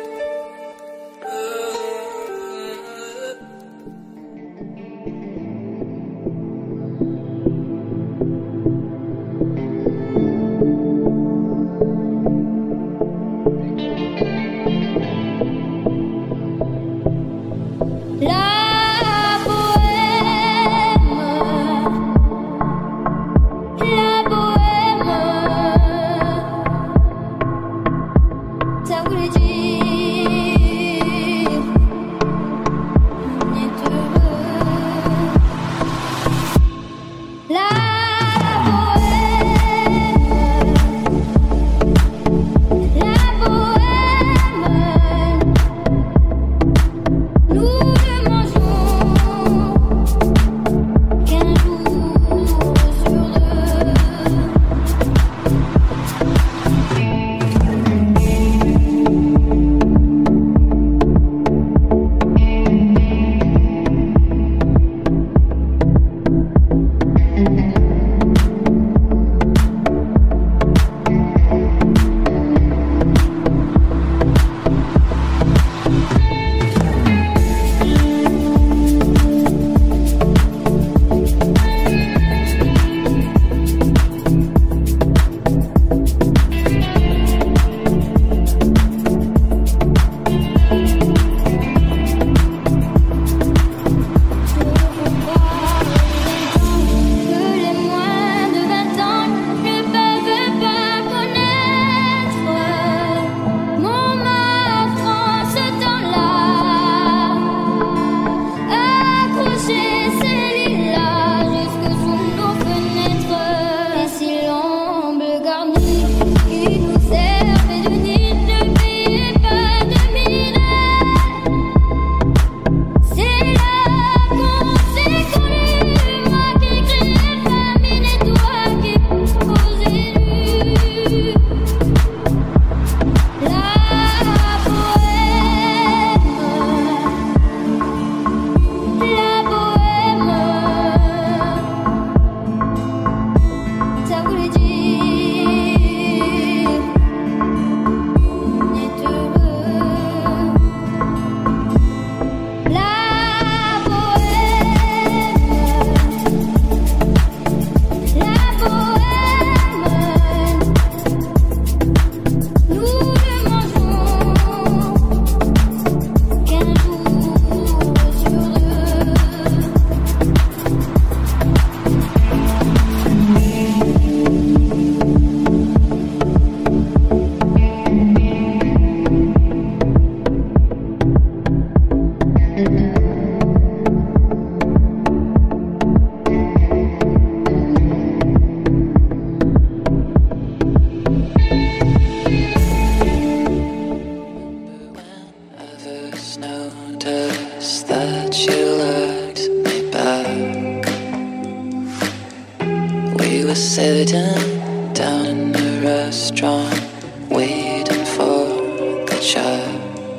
Sitting down in the restaurant, waiting for the check.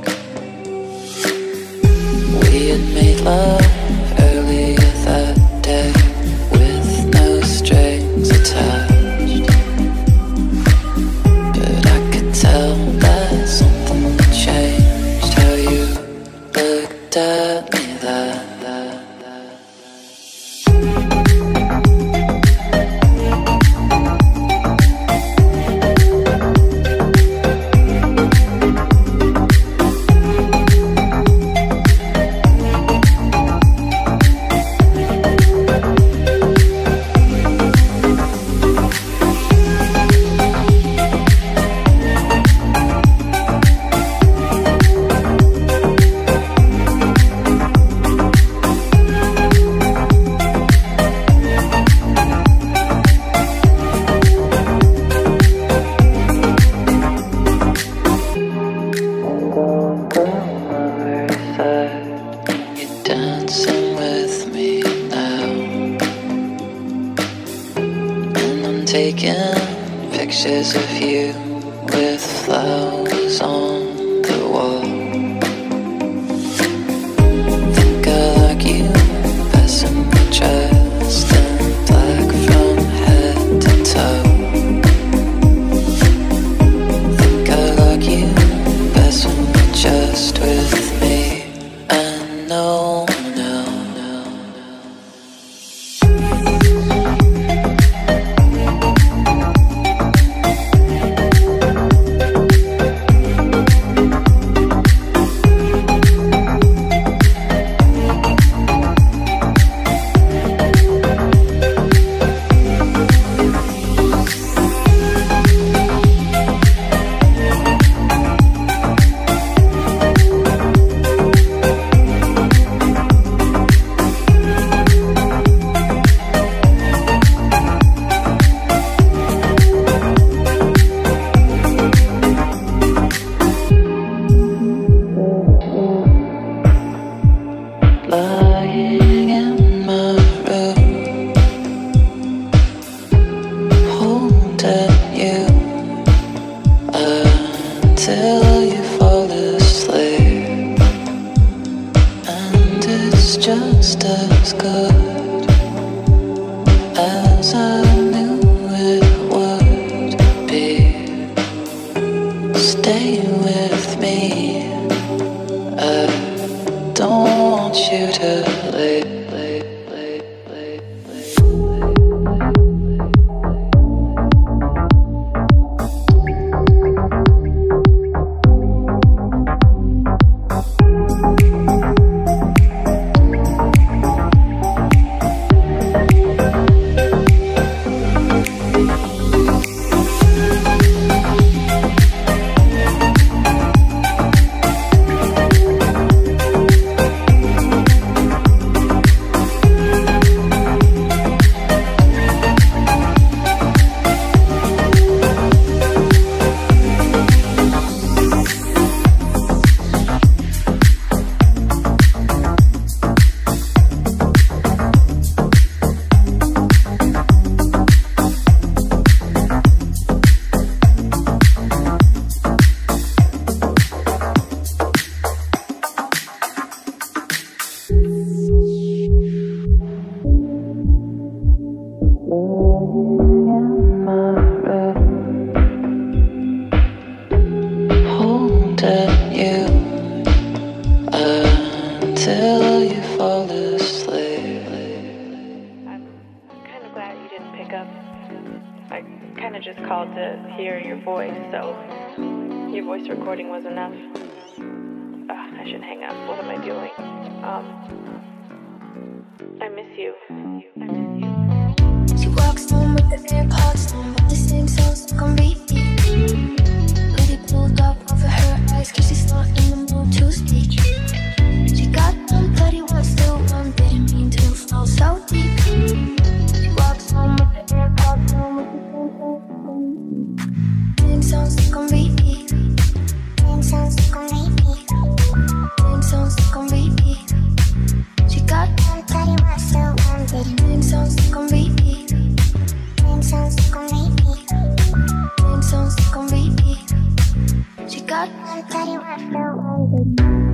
We had made love earlier that day with no strings attached, but I could tell that something had changed. How you looked at me that taking pictures of you with flowers on the wall. Think I like you, passing me dressed in black from head to toe. Hear your voice, so your voice recording was enough. Ugh, I should hang up. What am I doing? Um, I miss you. I miss you. She walks home with the AirPods on, but the same songs stuck on repeat. Hoodie pulled up over her eyes, cause she's not in the mood to speak. She got one thirty-one, still one, didn't mean to fall so deep. She walks home with the AirPods on, with the same songs stuck on repeat. Same songs stuck on repeat. Same songs stuck on repeat. She got one thirty-one, still one, didn't. Same songs stuck on repeat. Same songs stuck on repeat. Same songs stuck on repeat. She got one thirty-one, still one, didn't.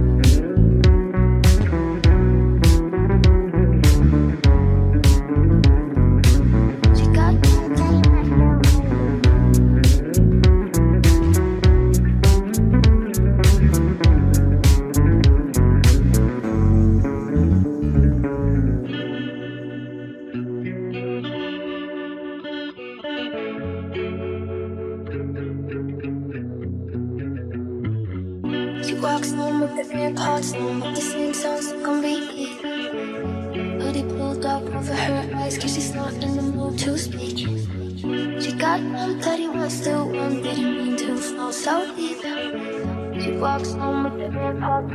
Walks home with the AirPods on, but the same songs stuck on repeat. Hoodie pulled up over her eyes, cause she's not in the mood to speak. She got one thirty-one, still one, didn't mean to fall so deep. She walks home with the AirPods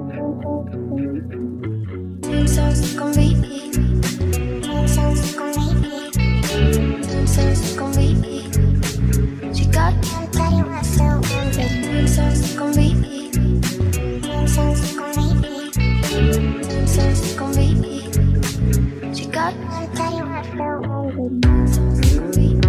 on, same songs stuck on repeat. Same songs stuck on repeat. Same songs stuck on repeat. She got one thirty-one, still one, didn't. Same songs stuck on repeat. Same songs stuck on repeat. Same songs stuck on repeat. She got one thirty-one, still one, didn't. Same songs stuck on repeat.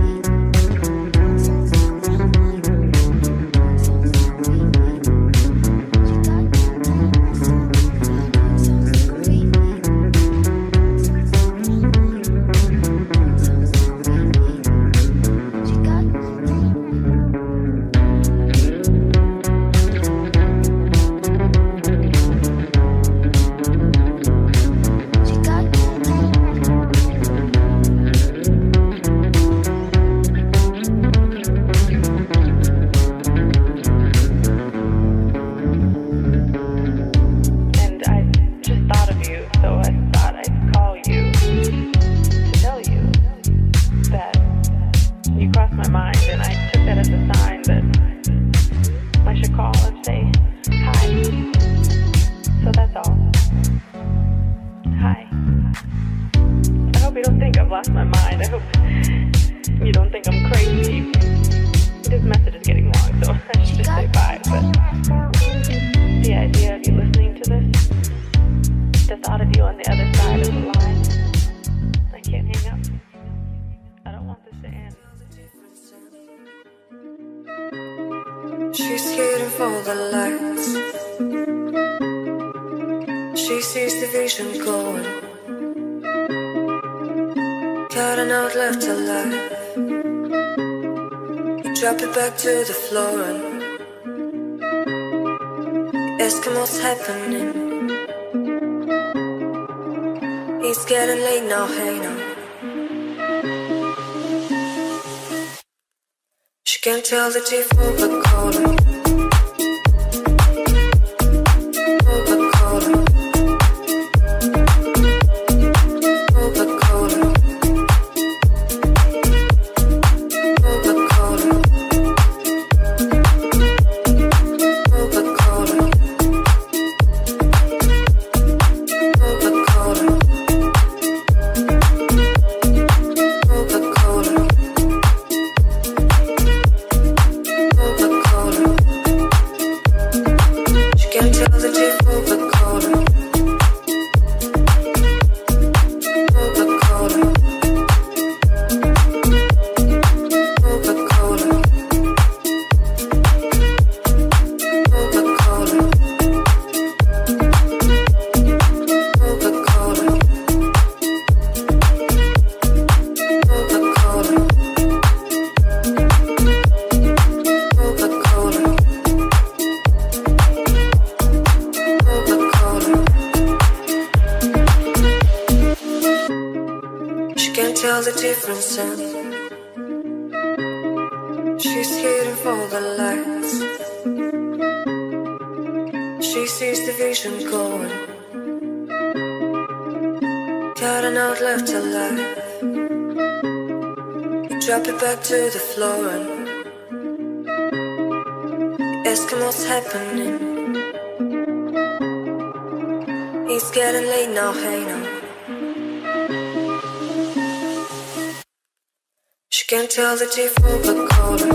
Back to the floor and ask him what's happening. It's getting late now, hey now. She can't tell that you've overcalled her. Coca-Cola different sun. She's hidden for the lights. She sees the vision going. Got a note left alive. You drop it back to the floor and ask him what's happening. It's getting late now, hey now. She can tell that you forgot calling.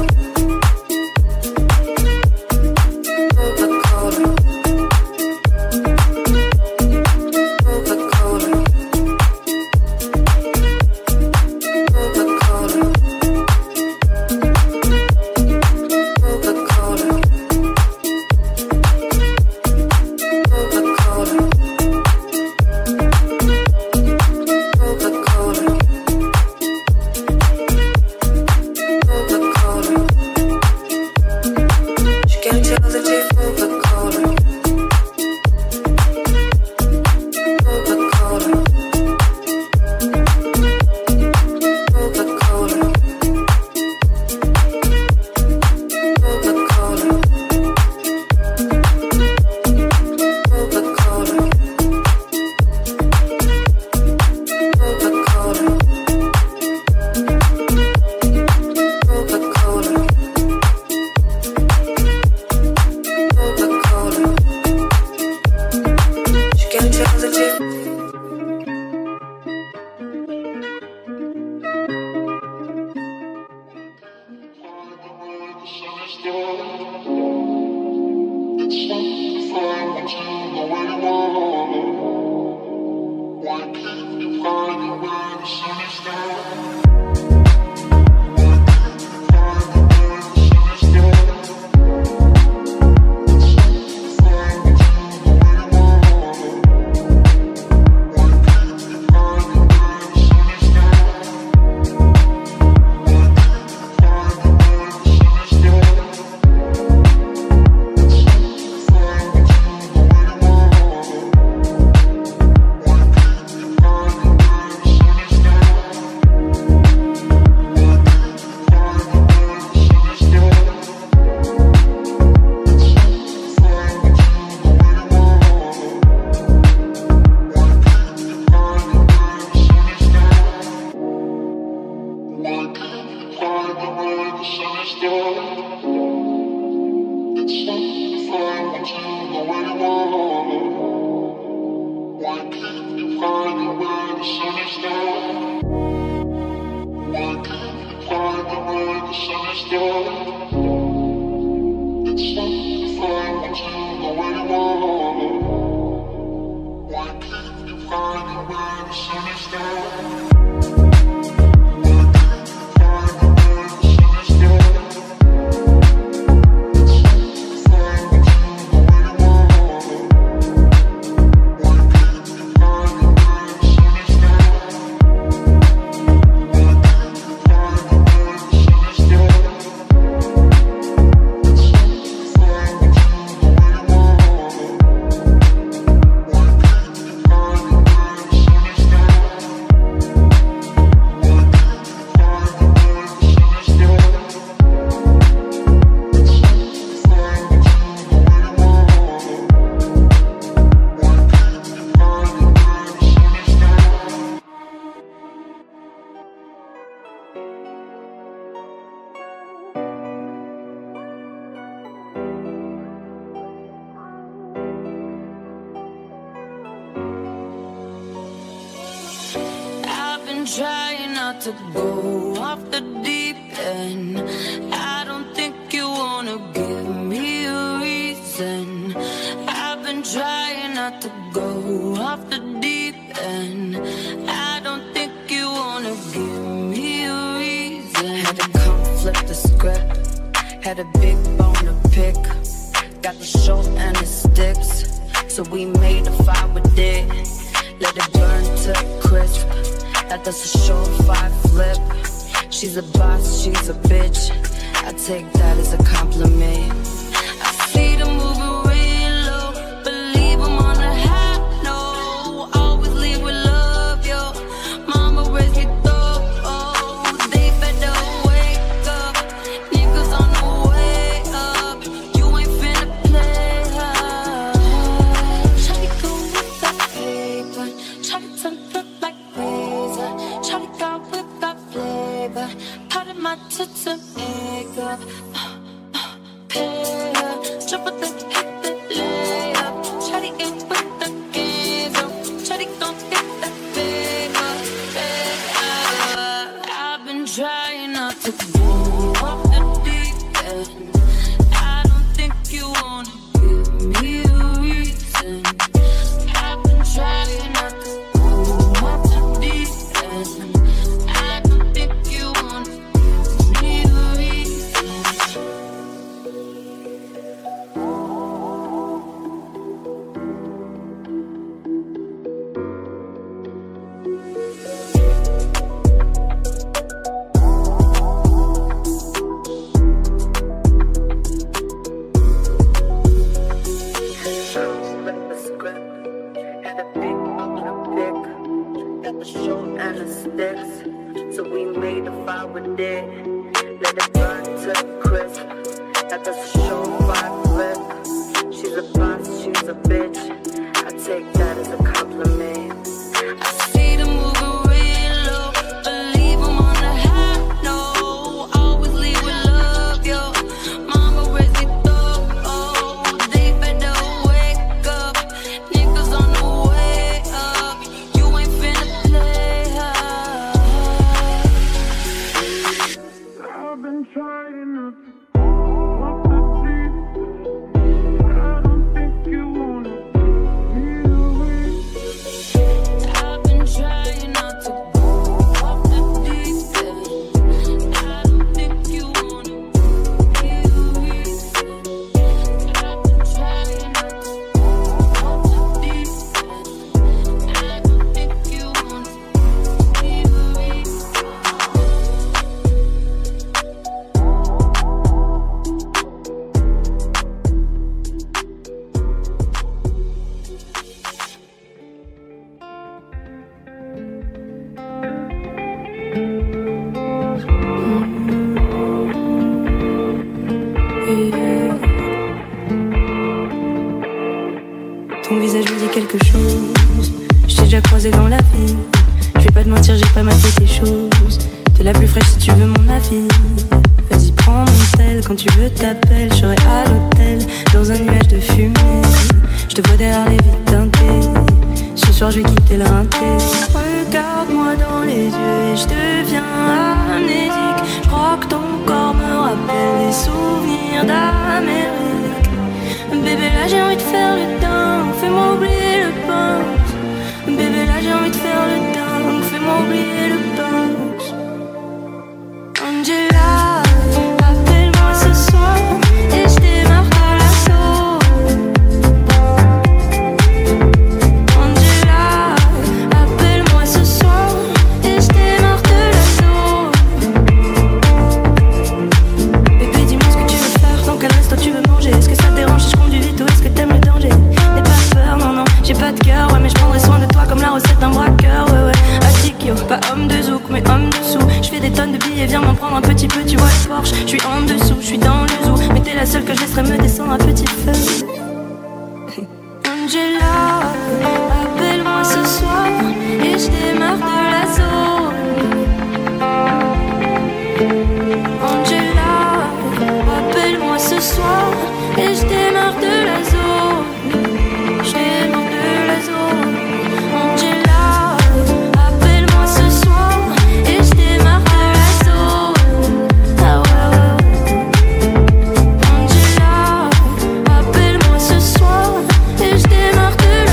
Trying not to go off the deep end. I don't think you wanna give me a reason. I've been trying not to go off the deep end. I don't think you wanna give me a reason. Had to come flip the script. Had a big bone to pick. Got the short and the sticks, so we made a fire with it. Let it burn to crisp. That does a surefire flip. She's a boss, she's a bitch. I take that as a compliment. I see them moving real low, but leave them on a high note. Always leave with love, yo. Mama raised me thorough. not to, to make up. Pay up, drop it, then hit the layup. Shawty ain't with the games up. Shawty gon' get that big up, big up. I've been trying not to go off the deep end. I don't think you wanna give me a reason. I've been trying not to go off the deep end. I don't think you wanna give me a reason. And the sticks, so we made a fire with it. Let it burn to crisp. That does a show vibe rip. She's a boss, she's a bitch. I take that as a compliment. I see them moving real low, but leave them on the high note. Always leave with love, yo. Mama raised me though. They better wake up. Niggas on the way up. You ain't finna play her. I've been trying not to go off the deep end. I don't think you wanna be away. I've been trying not to go off the deep end. I don't think you wanna be away. I've been trying not to go off the deep end. I don't think you wanna be away. Ton visage me dit quelque chose. Je t'ai déjà croisé dans la vie. Je vais pas te mentir, j'ai pas maté tes choses. De la plus fraîche si tu veux mon avis. Vas-y prends mon tel, quand tu veux t'appelles. Je serai à l'hôtel, dans un nuage de fumée. Je te vois derrière les vitres teintées. Ce soir je vais quitter le rinté. Regarde-moi dans les yeux et je deviens amnésique. Je crois que ton corps me rappelle les souvenirs d'Amérique. Bébé là j'ai envie de faire le dingue, fais-moi oublier le bounce. Bébé là j'ai envie de faire le dingue, fais-moi oublier le bounce. Angela, appelle-moi ce soir et je démarre de l'assaut. Angela, appelle-moi ce soir et je démarre de l'assaut. Bébé dis-moi ce que tu veux faire, dans quel resto tu veux manger. Est-ce que ça te dérange si je conduis vite ou est-ce que t'aimes le danger? N'aie pas peur, non non, j'ai pas de cœur. Ouais mais je prendrai soin de toi comme la recette d'un braqueur. Ouais ouais, Attikio, pas homme de zouk mais homme de sous. Je fais des tonnes de billets, viens m'en prendre un petit peu. Tu vois le Porsche, je suis en dessous, je suis dans le zoo. Mais t'es la seule que je laisserai me descendre à petit feu. Angela, appelle-moi ce soir et je démarre de la zone. Angela, appelle-moi ce soir et je démarre de la zone. Je démarre de la zone. Angela, appelle-moi ce soir et je démarre de la zone. Ah ouais ouais. Angela, appelle-moi ce soir et je démarre de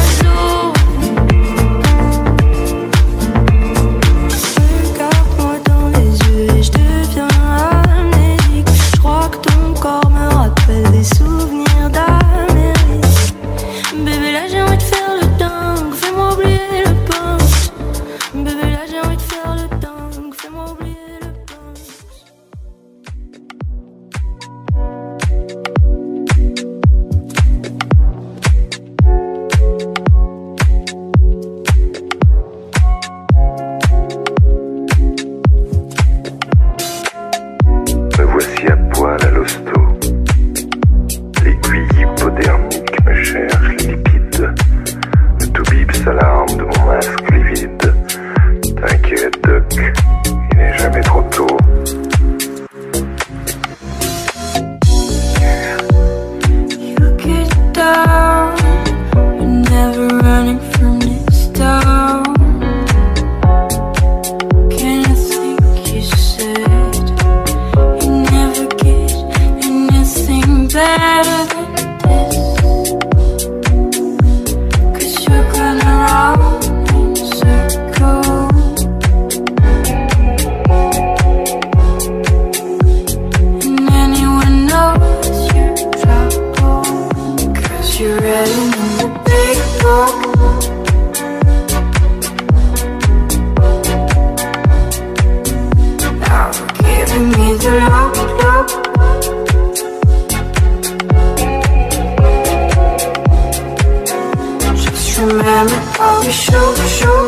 shook, shook.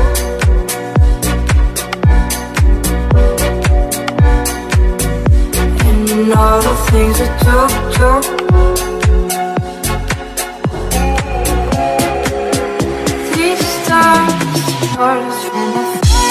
And all the things I took, took. These stars are just from the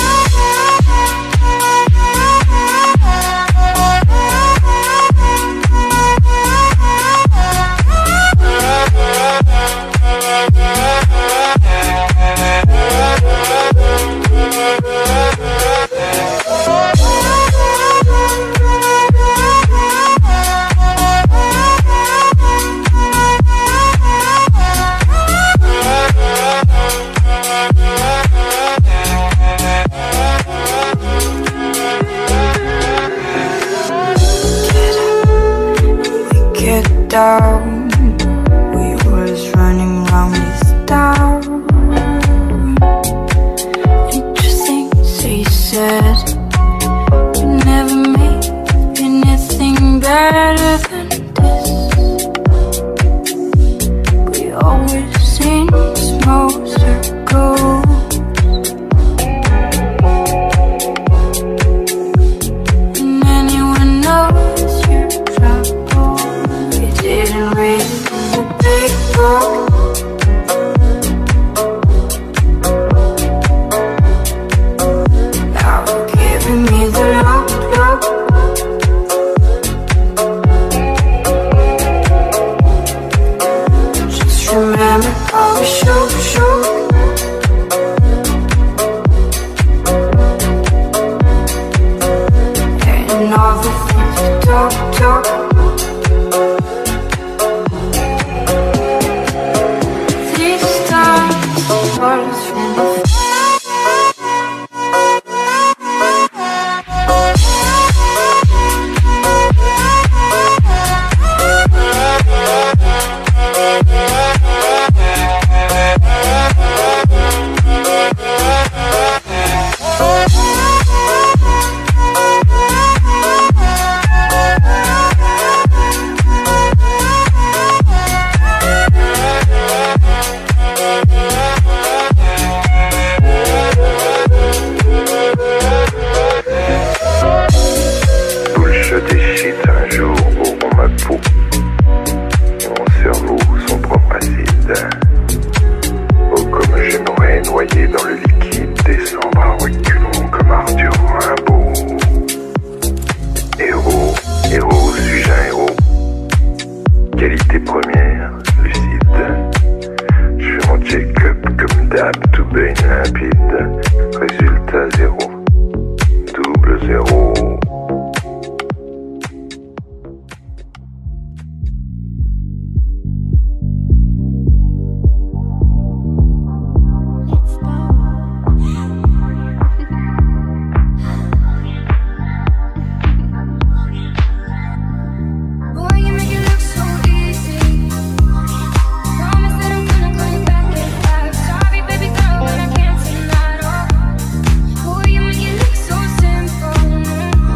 down. We was running round this town. Interesting, so you said we never made anything better than this. We always seem small circles. And anyone knows your trouble. Didn't read the big book. Now you're giving me the look, look. Just remember how we shook, shook. And all the things we talk, talk. Sorry, baby girl, but I can't deny it all. Boy, you make it look so simple.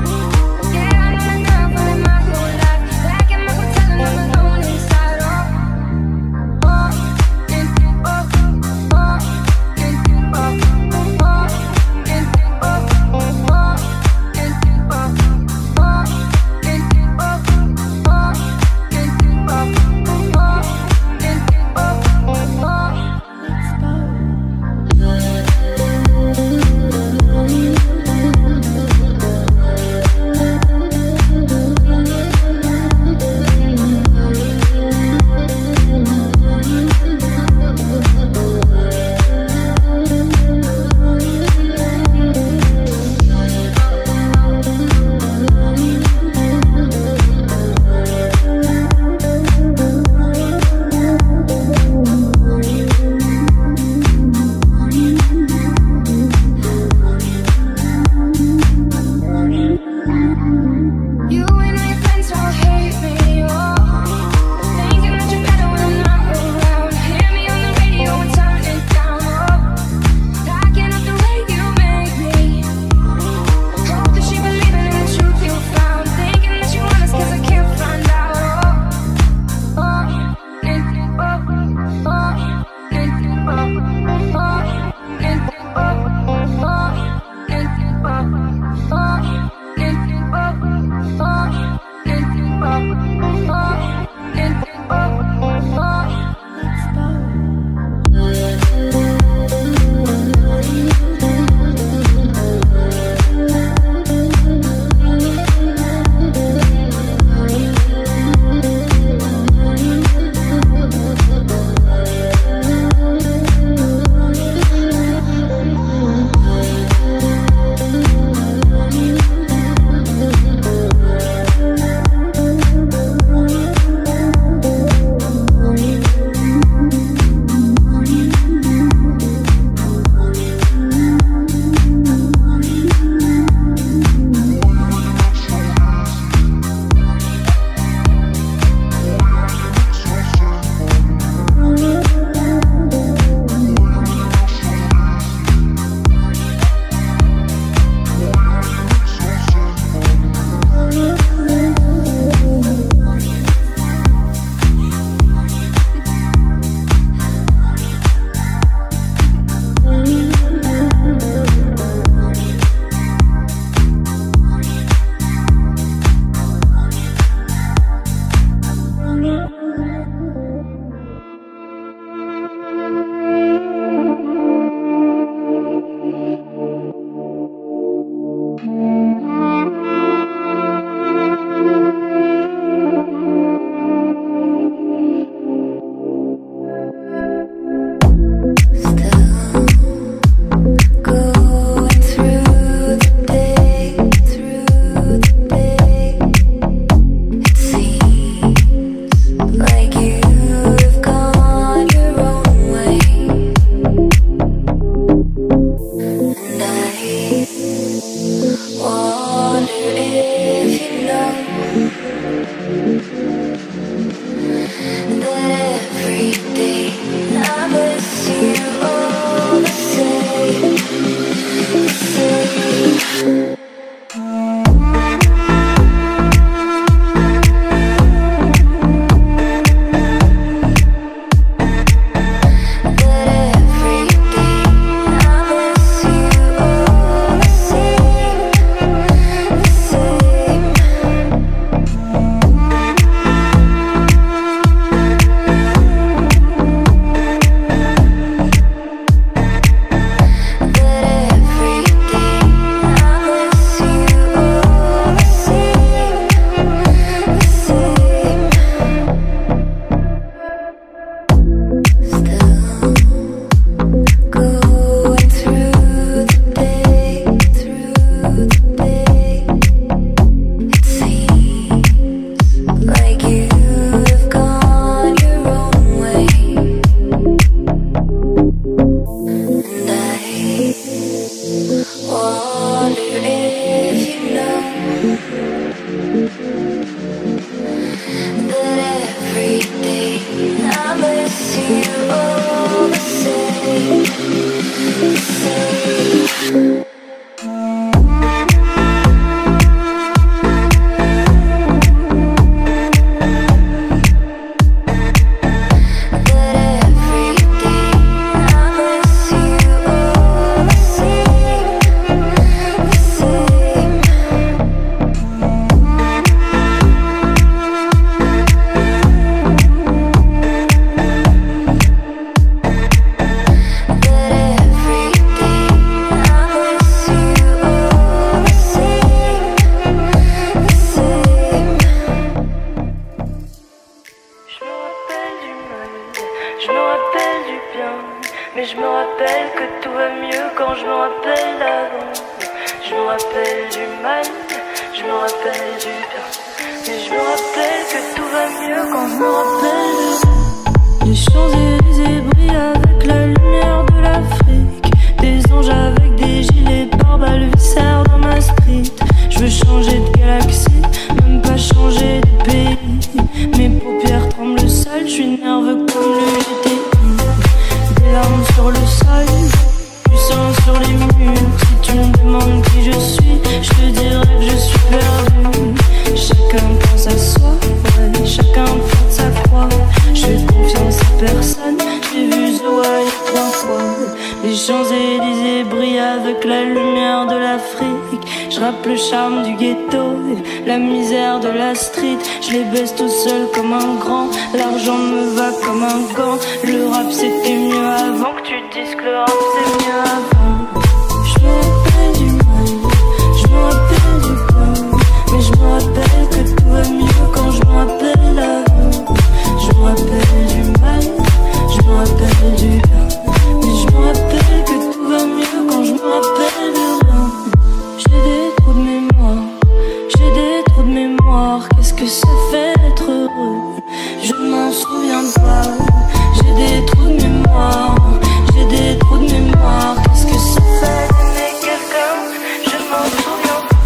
tout va mieux quand je me rappelle. Les Champs-Élysées brillent avec la lumière de l'Afrique. Des anges avec des gilets pare-balles viscères dans ma street. Je veux changer de galaxie, même pas changer de pays. Mes paupières tremblent seules, je suis nerveux comme le G T I. Des larmes sur le sol, du sang sur les murs. Si tu me demandes qui je suis, je te dirai que je suis perdu. Chacun pense à soi, ouais, chacun porte sa croix. Je fais confiance à personne, j'ai vu Zoé trois fois. Les Champs-Élysées brillent avec la lumière de l'Afrique. Je rappe le charme du ghetto, la misère de la street. Je les baisse tout seul comme un grand, l'argent me va comme un gant. Le rap c'était mieux avant, que tu dises que le rap c'est mieux avant. Je me rappelle du mal, je me rappelle du bien, mais je me rappelle que tout va mieux quand je me rappelle avant. Je me rappelle du mal, je me rappelle du bien, mais je me rappelle que tout va mieux quand je me rappelle de rien. J'ai des trous de mémoire, j'ai des trous de mémoire. Qu'est-ce que ça fait d'être heureux? Je ne m'en souviens pas. J'ai des trous de mémoire, j'ai des trous de mémoire. Qu'est-ce que ça fait d'aimer quelqu'un? Je ne m'en souviens pas.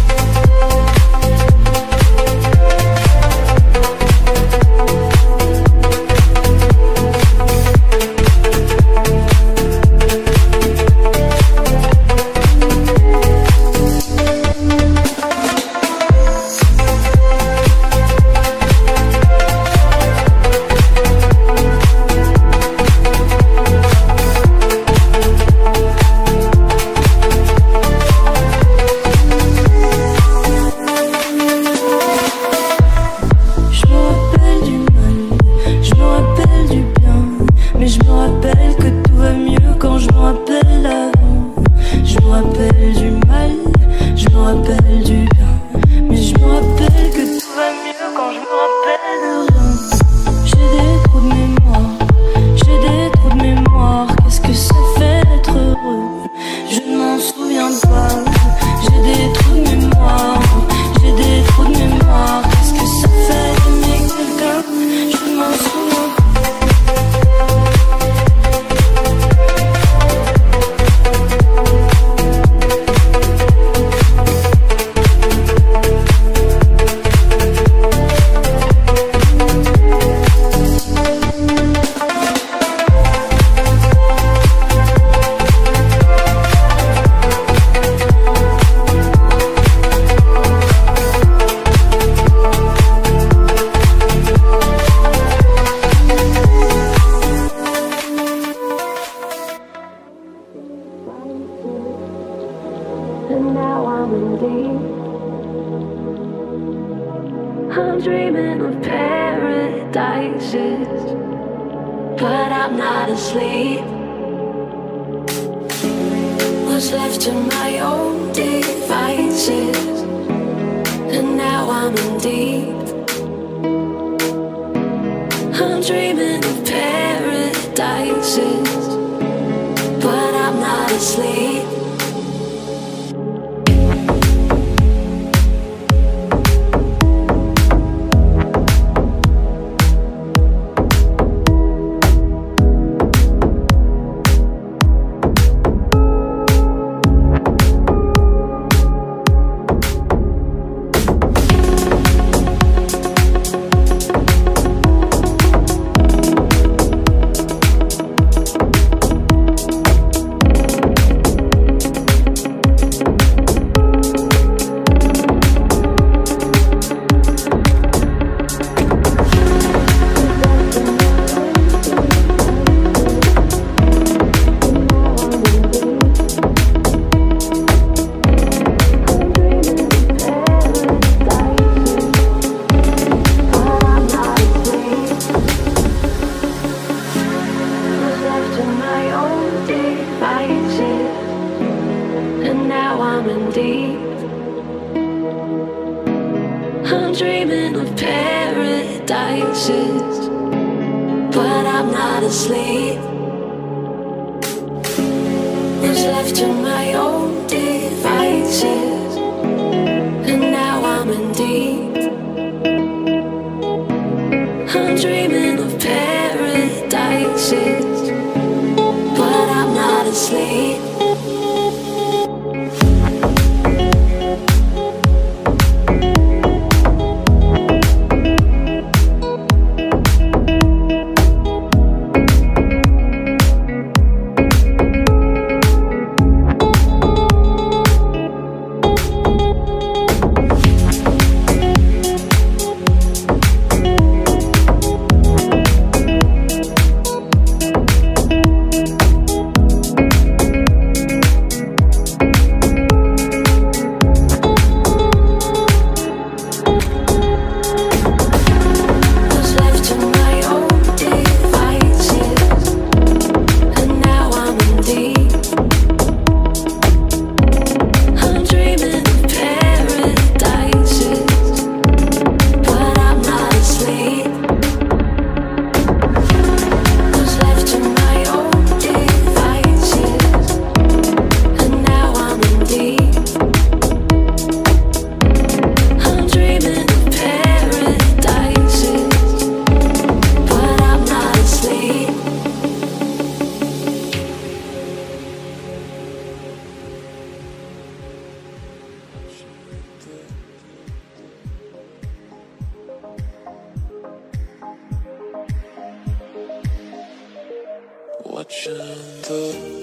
I'm dreaming of paradises, but I'm not asleep. Was left to my own devices, and now I'm in deep. I'm dreaming of paradises, but I'm not asleep. I'm dreaming of paradises, but I'm not asleep. Was left to my own devices, and now I'm in deep. watching the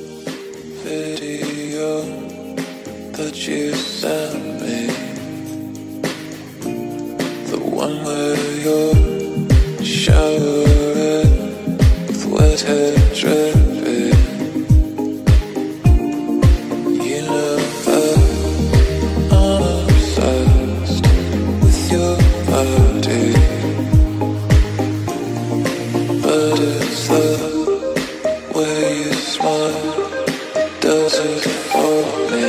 video that you sent me, the one where you're showering with wet hair dripping. You know that I'm obsessed with your body, but it's the way you smile does it for me.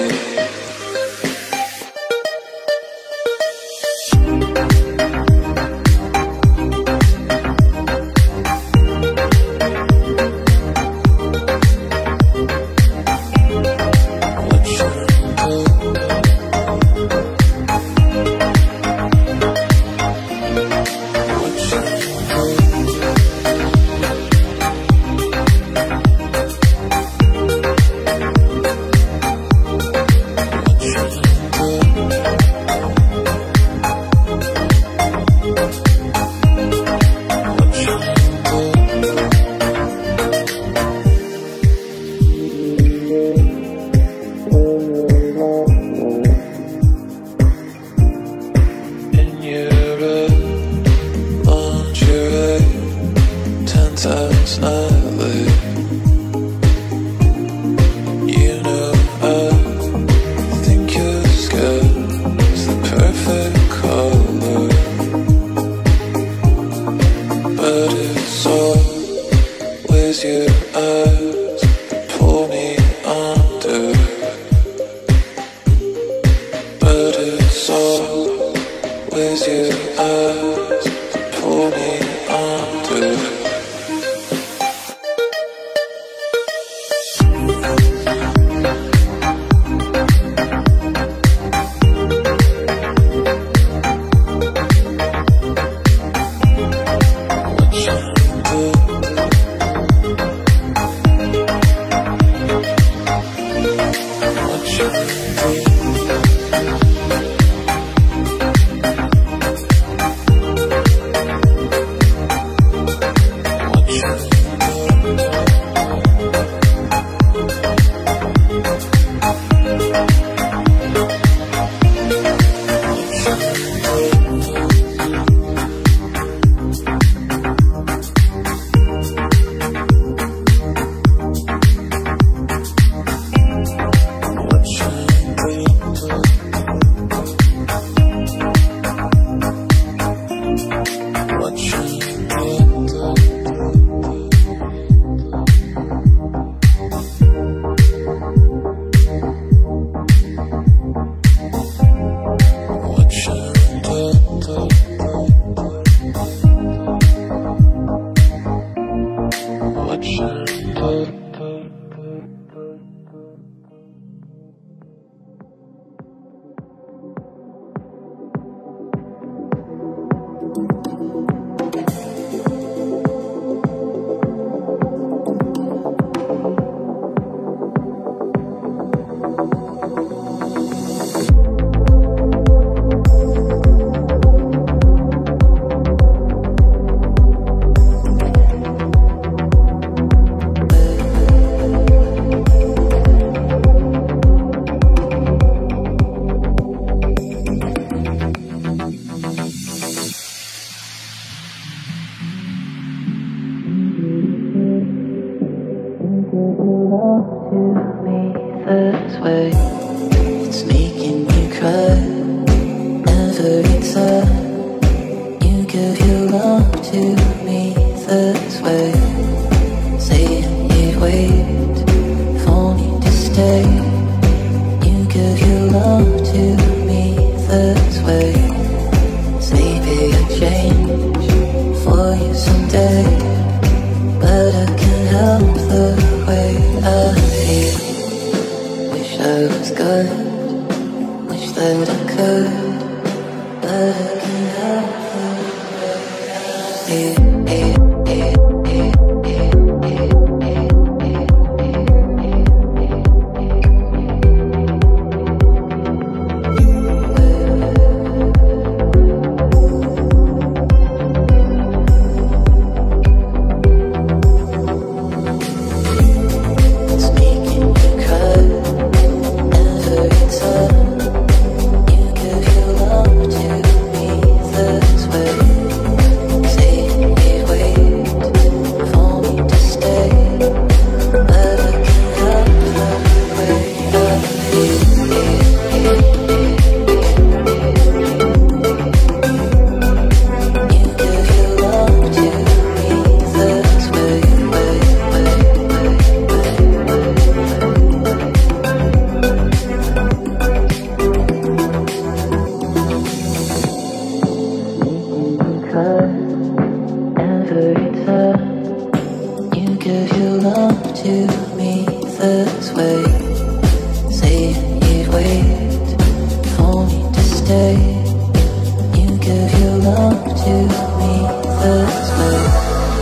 give your love to me this way.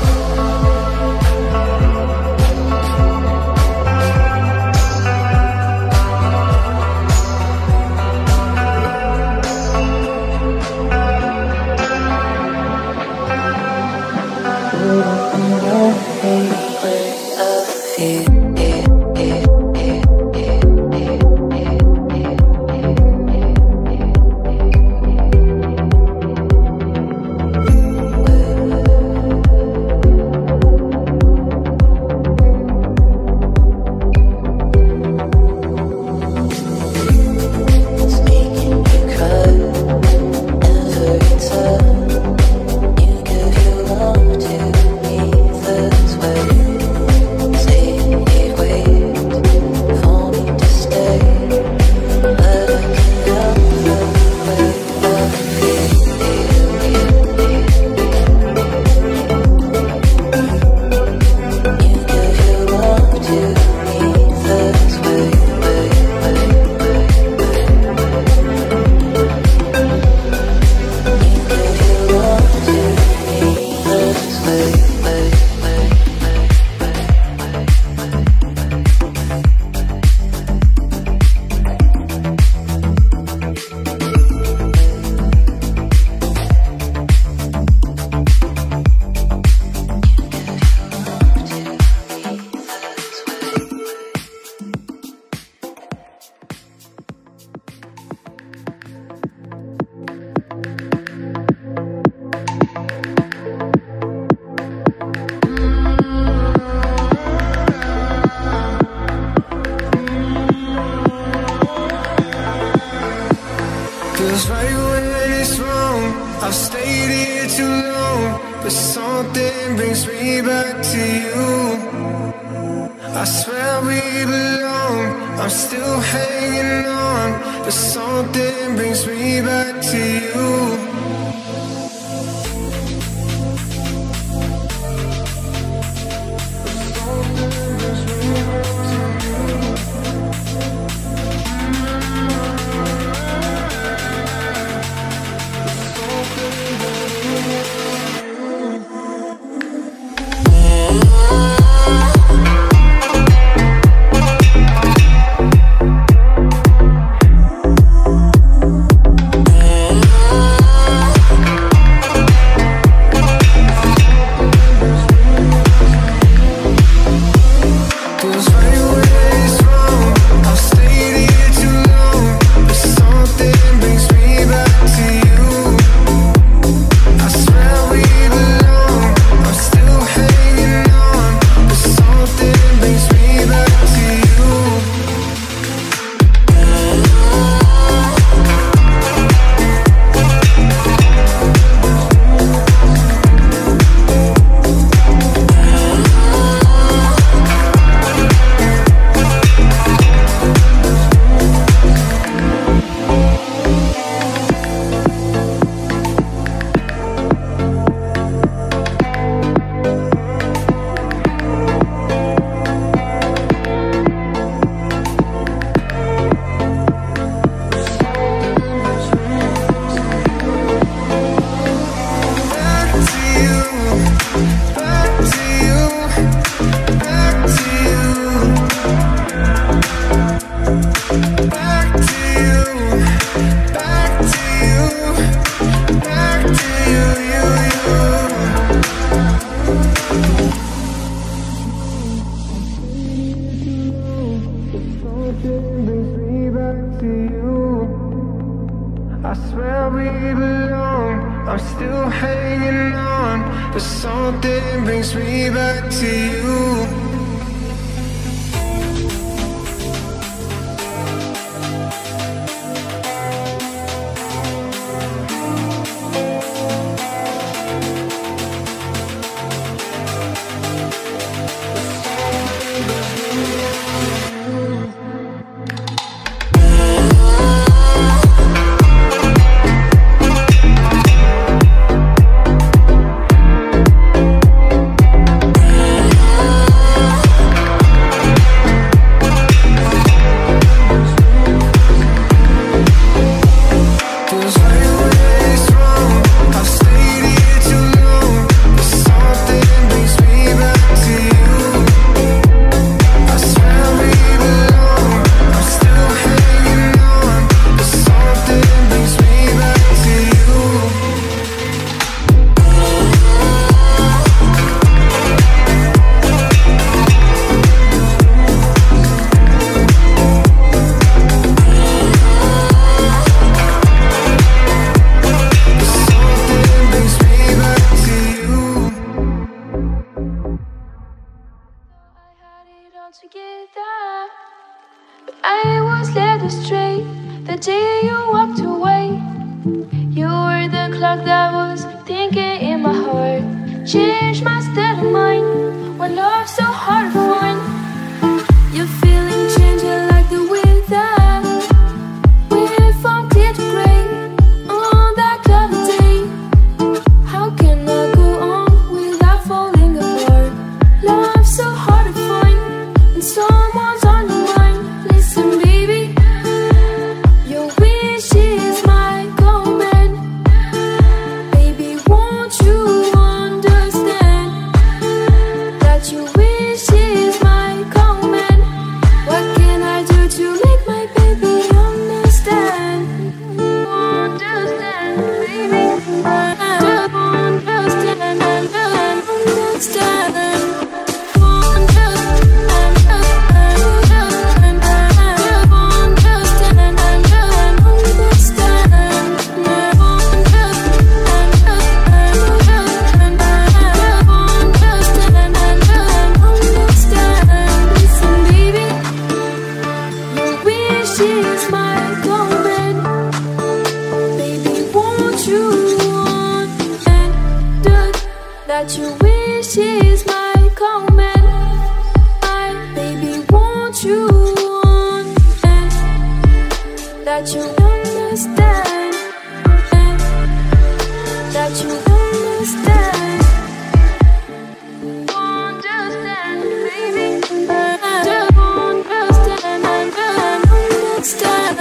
Feels right when it's wrong. I've stayed here too long, but something brings me back to you. I swear we belong. I'm still hanging on, but something brings me back to you. I swear we belong. I'm still hanging on, but something brings me back to you. clock that was thinking in my heart. Changed my state of mind when love's so hard to find. You're feeling changing like the weather. We're from clear to gray on that cloudy day. How can I go on without falling apart? Love's so hard to find and someone's on your mind. Listen, baby, your wish is my command. Baby, won't you understand that your wish is my command? What can I do to make my baby understand? Understand, baby, understand, understand, understand. Is my command. Baby, won't you understand that your wish is my command? My baby, won't you understand that you understand, that you understand, understand, baby, understand, understand, understand.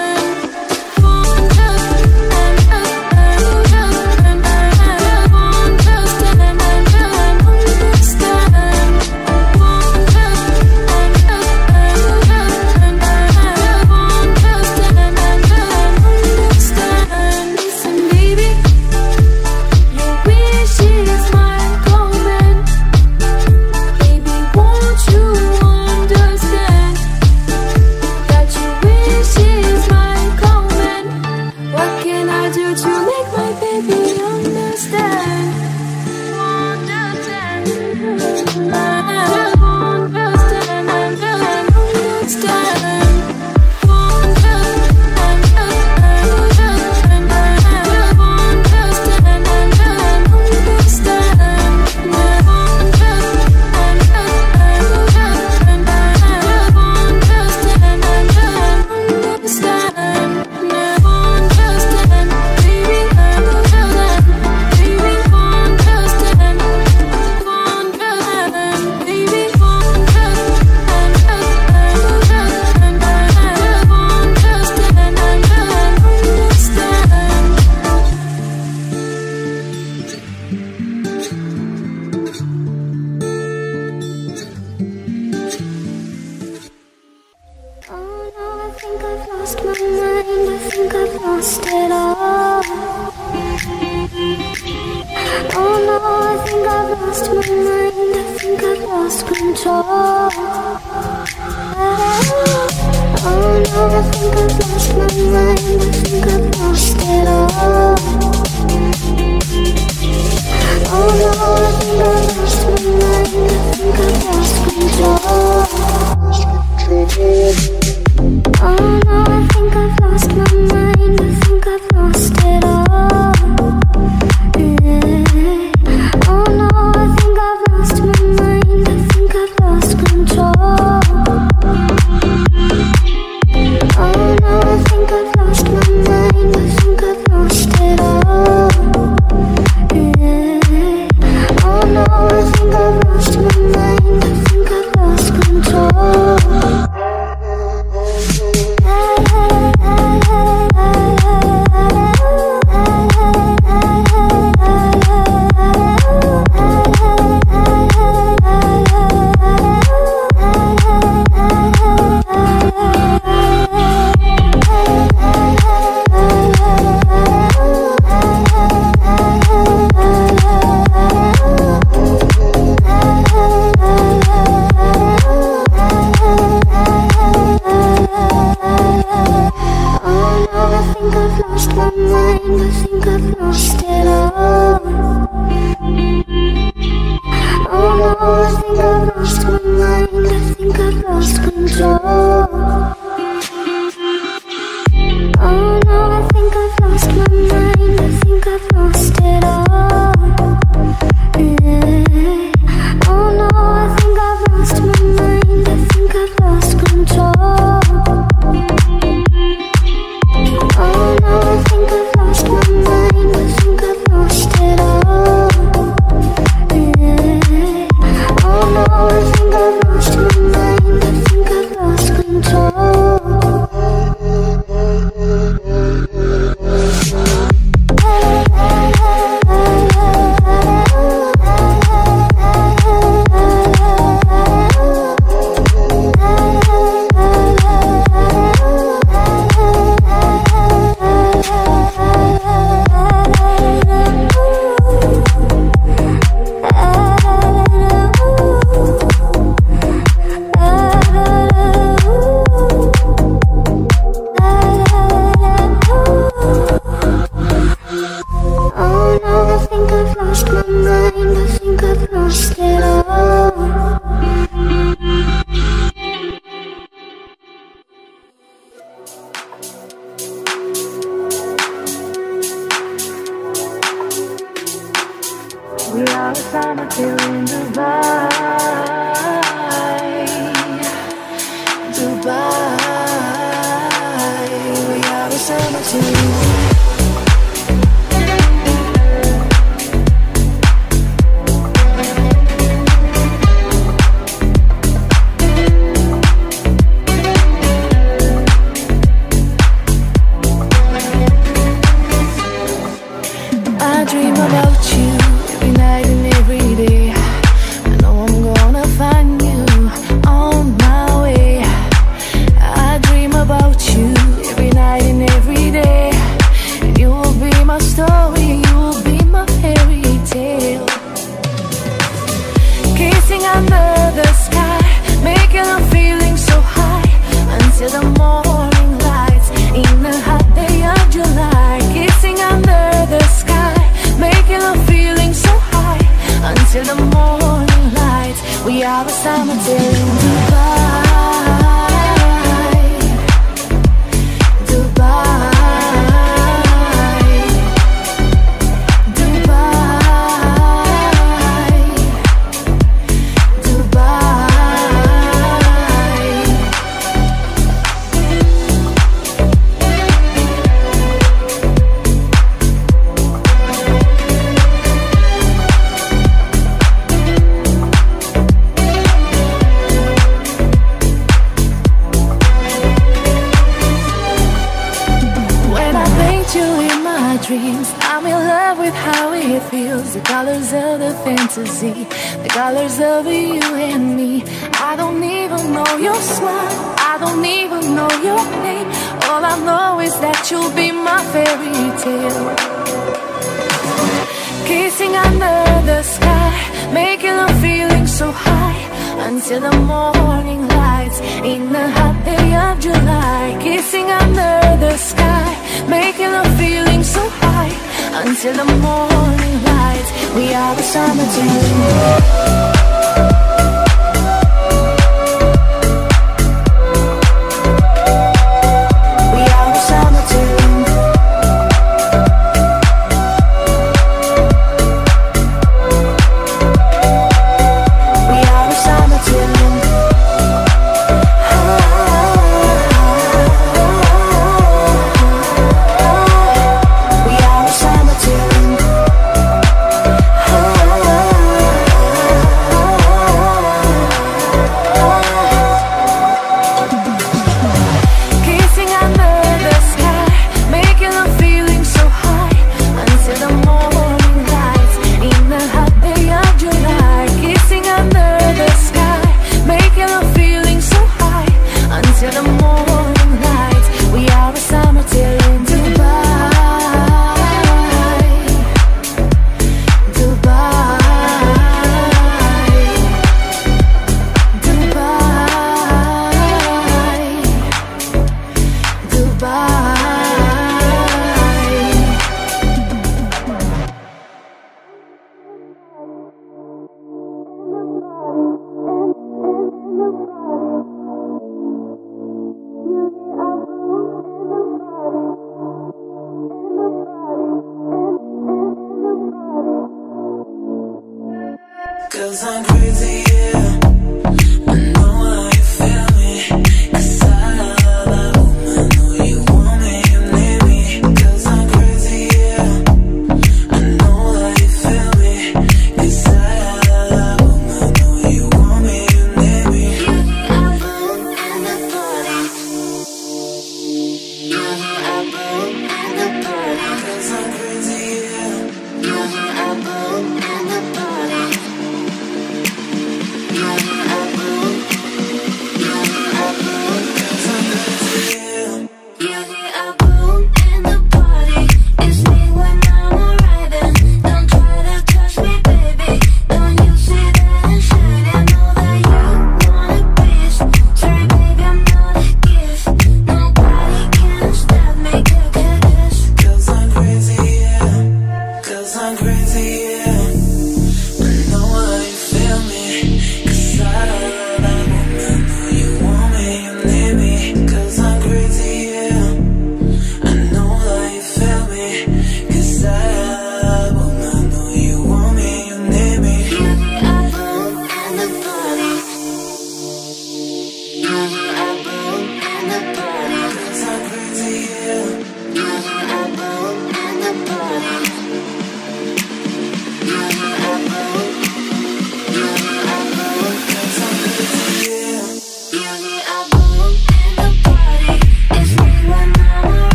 Oh no, I think I've lost my mind. I think I've lost it. now I think I've lost my mind. I think I've lost it all. We are a summer till in Dubai, Dubai. We are a summer till. I dream about you every night and every day. I know I'm gonna find you on my way. I dream about you every night and every day. And you will be my story, you will be my fairy tale. Kissing under the sky, making a feeling so high until the morning lights in the hot day of July. Kissing under the sky, making a feeling so high until the morning light. We are the summer till in Dubai, Dubai, Dubai, Dubai. Dreams. I'm in love with how it feels. The colors of the fantasy, the colors of you and me. I don't even know your smile, I don't even know your name. All I know is that you'll be my fairy tale. Kissing under the sky, making a feeling so high until the morning lights in the hot day of July. Kissing under the sky, making a feeling so high until the morning light. We are the summer team. Cause I'm crazy, yeah. I know how you feel me. Cause I love a woman. Know you want me, you need me. Cause I'm crazy, yeah. I know how you feel me. Cause I love a woman. Know you want me, you need me. You're the apple and the party. You're the apple and the party. Cause I'm crazy, yeah. You're the apple and the party.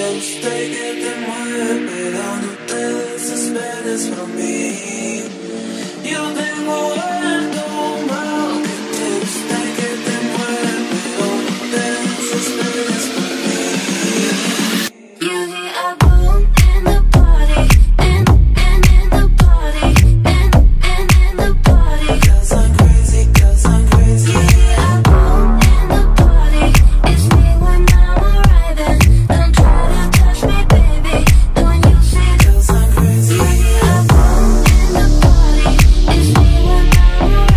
guste y que te mueve, pero no te desesperes por mí. Yo tengo algo malo que te guste y que te mueve, pero no te desesperes por mí. You hear a boom in the party, in, in, in the party, in, in, in the party. 'Cause I'm crazy, 'cause I'm crazy. You hear a boom in the party, it's me when I'm arriving. Don't try to touch me, baby, don't you see? 'Cause I'm crazy. You hear a boom in the party, it's me when I'm arriving.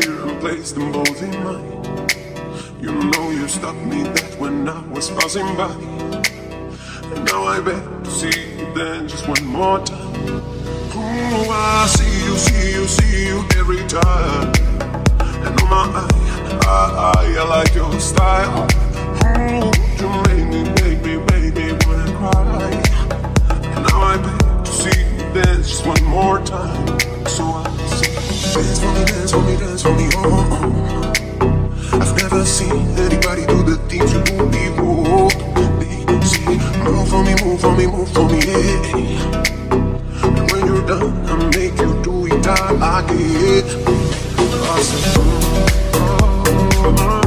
ear and place them both in mine. You know you stopped me dead when I was passing by. And now I beg to see you then just one more time. Oh, I see you, see you, see you every time. And oh my, I, I, I like your style. Oh, you make me, make me, make me wanna cry. And now I beg to see you dance just one more time. So I say, dance for me, dance for me, dance for me, oh, oh. I've never seen anybody do the things you do before. They say, move for me, move for me, move for me, yeah. And when you're done, I'll make you do it all again. I say, oh, oh, oh.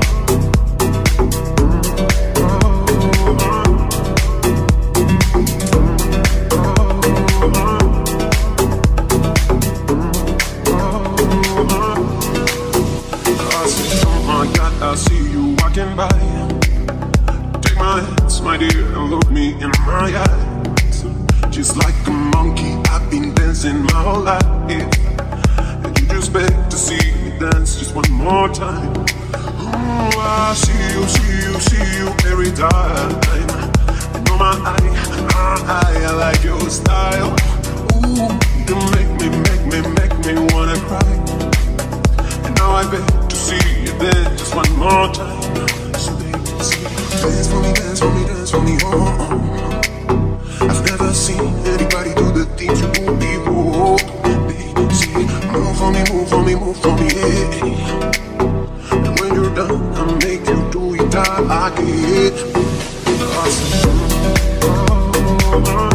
I see you walking by. Take my hands, my dear, and look me in my eyes. Just like a monkey, I've been dancing my whole life. And you just beg to see me dance just one more time. Oh, I see you, see you, see you every time. And oh my, I, I, I like your style. Ooh, you make me, make me, make me wanna cry. And now I beg to see you dance just one more time. So they can see. Dance for me, dance for me, dance for me, oh, oh. I've never seen anybody do the things you do before. They can see. Move for me, move for me, move for me, yeah. And when you're done, I'll make you do it all again. I say, oh, oh, oh.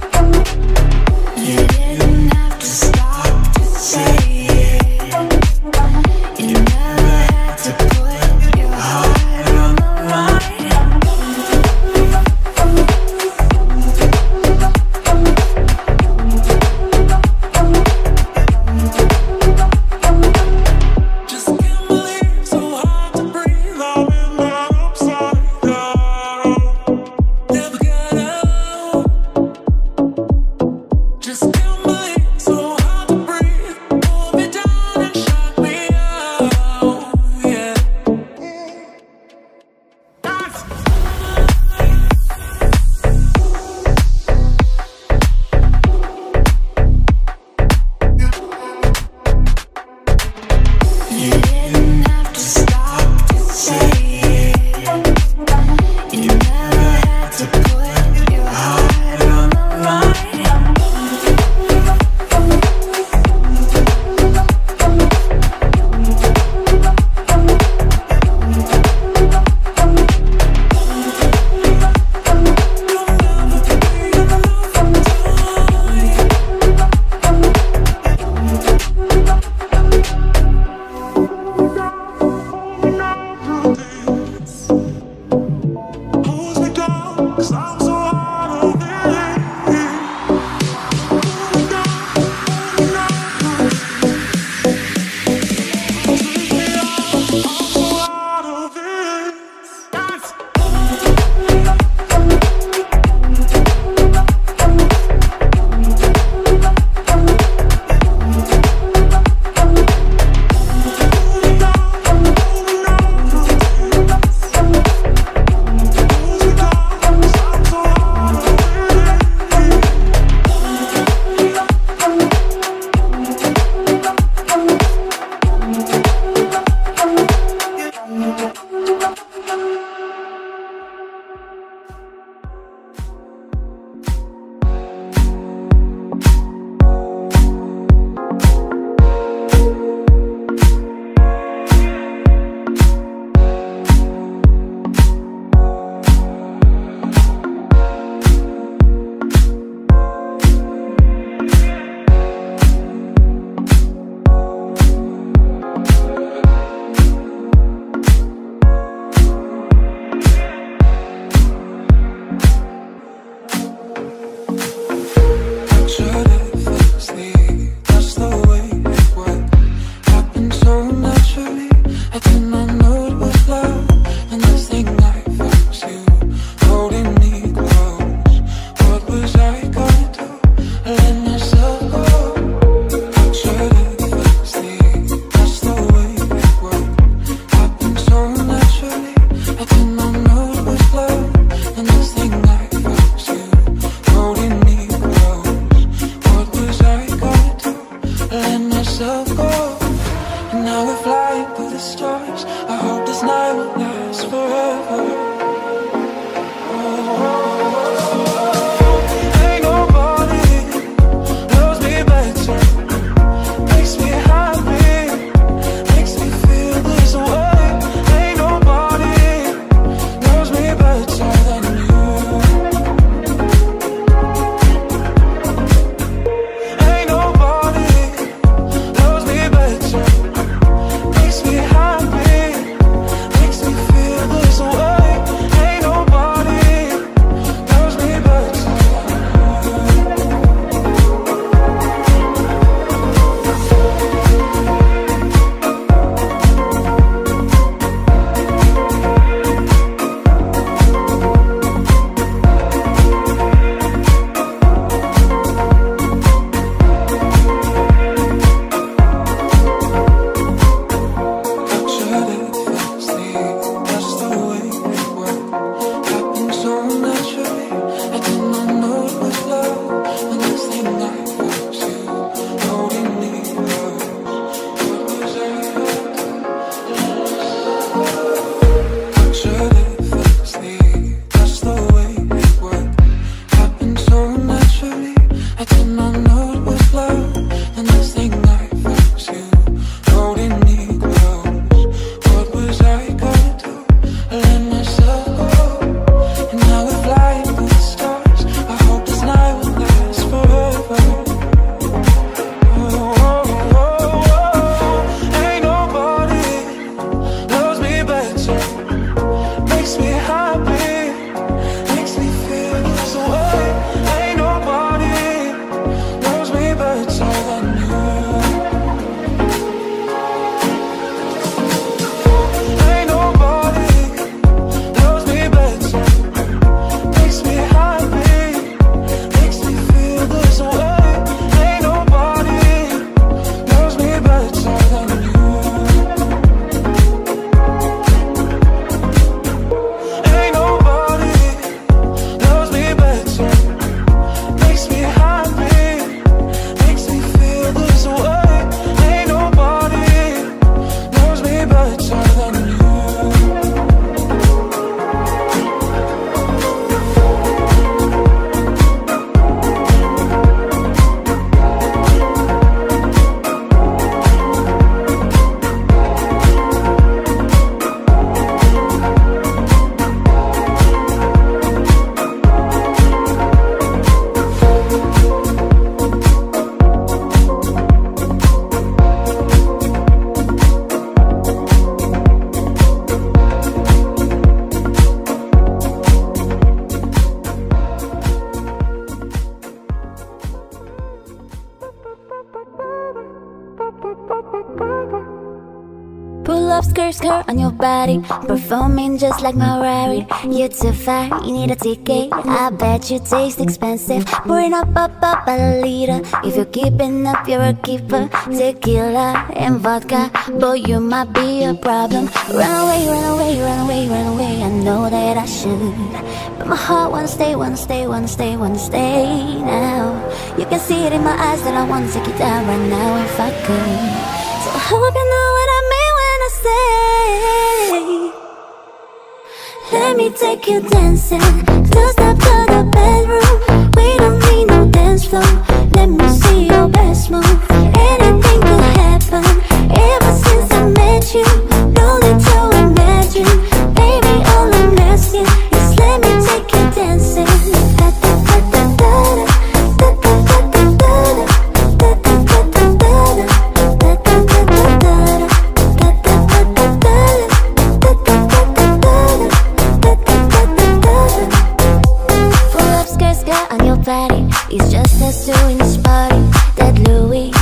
You didn't have to stop to say it. myself go. And now we're flying through the stars. I hope this night will last forever. Ain't nobody knows me better, makes me happy, makes me feel this way. Ain't nobody knows me better than you. Ain't nobody knows me better, makes me happy, makes me feel this way. Ain't nobody knows me better than Pull up skirt, skirt on your body, performing just like my Rari. You're too fat, you need a ticket. I bet you taste expensive. Pouring up, up, up a liter. If you're keeping up, you're a keeper. Tequila and vodka, boy, you might be a problem. Run away, run away, run away, run away. I know that I should, but my heart wanna stay, wanna stay, wanna stay, wanna stay now. You can see it in my eyes that I wanna take you down right now if I could. So I hope you know what I mean when I say, let me take you dancing. Two step to the bedroom. We don't need no dance floor. Let me see your best move. Anything could happen. Ever since I met you, no need to imagine. Baby, all I'm asking is let me take you dancing. Da, da, da, da, da, da, da, da, da, da, da, da, da, da, da. Pull up skirts, girl, on your body. It's just us two in this party. That Louis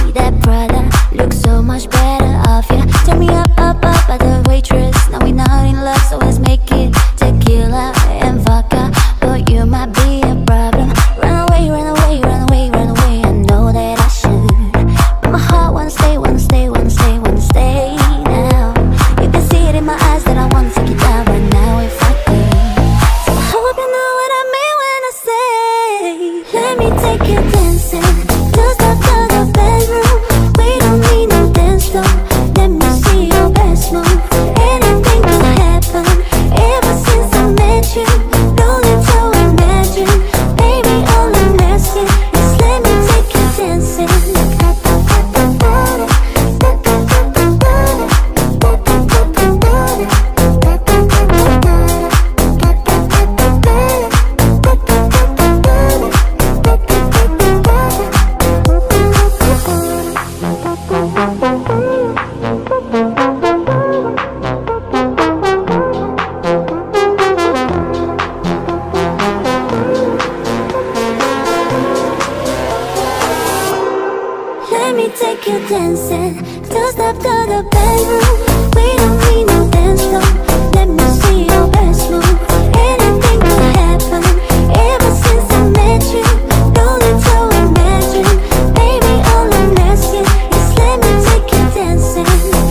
let me take you dancing. Two step to the bedroom. We don't need no dance floor. Let me see your best move. Anything could happen. Ever since I met you, don't need to imagine. Baby, all I'm asking is let me take you dancing.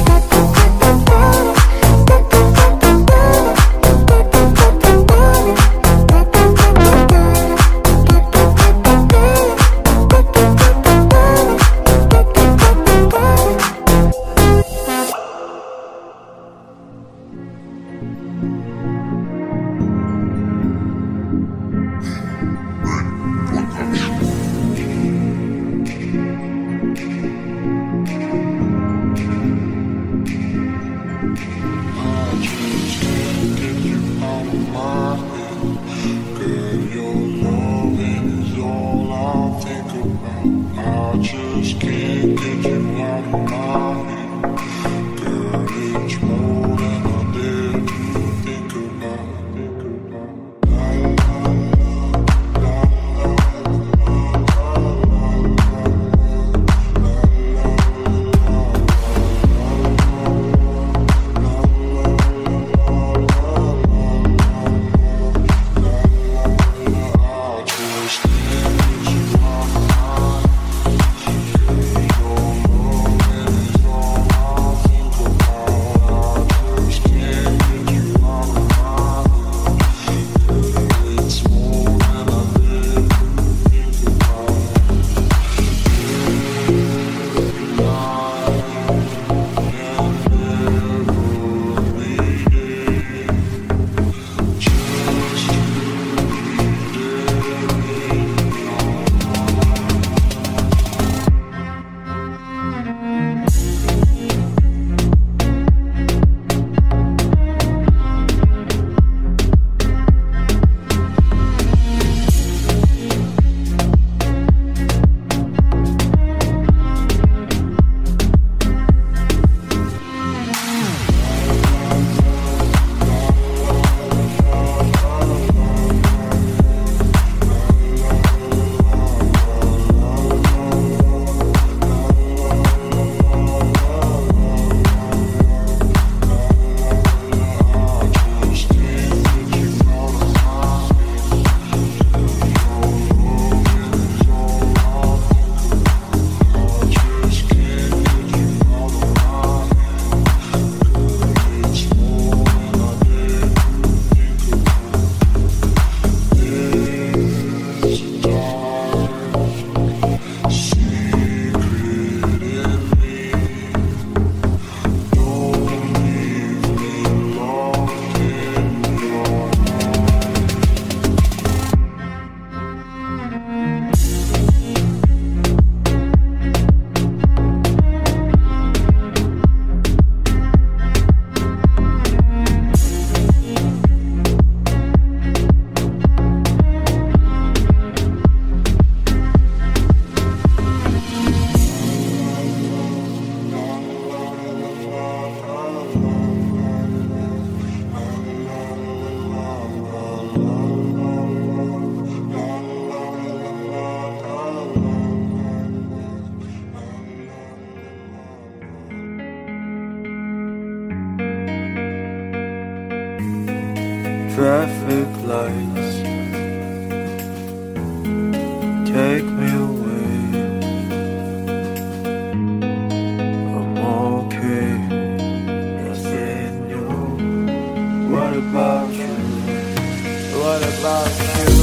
Traffic lights take me away. I'm okay, nothing new. What about you? What about you?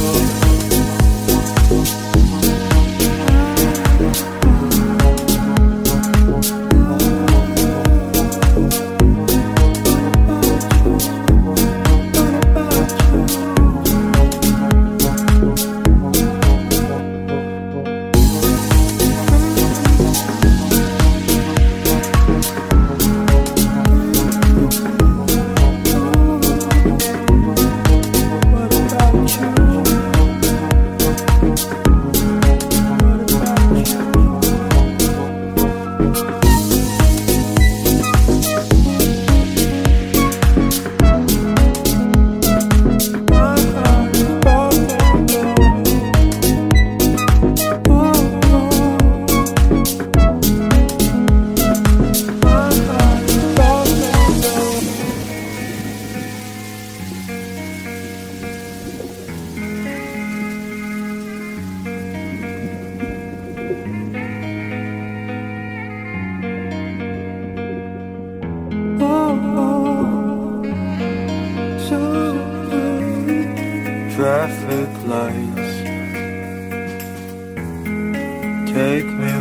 traffic lights. Take me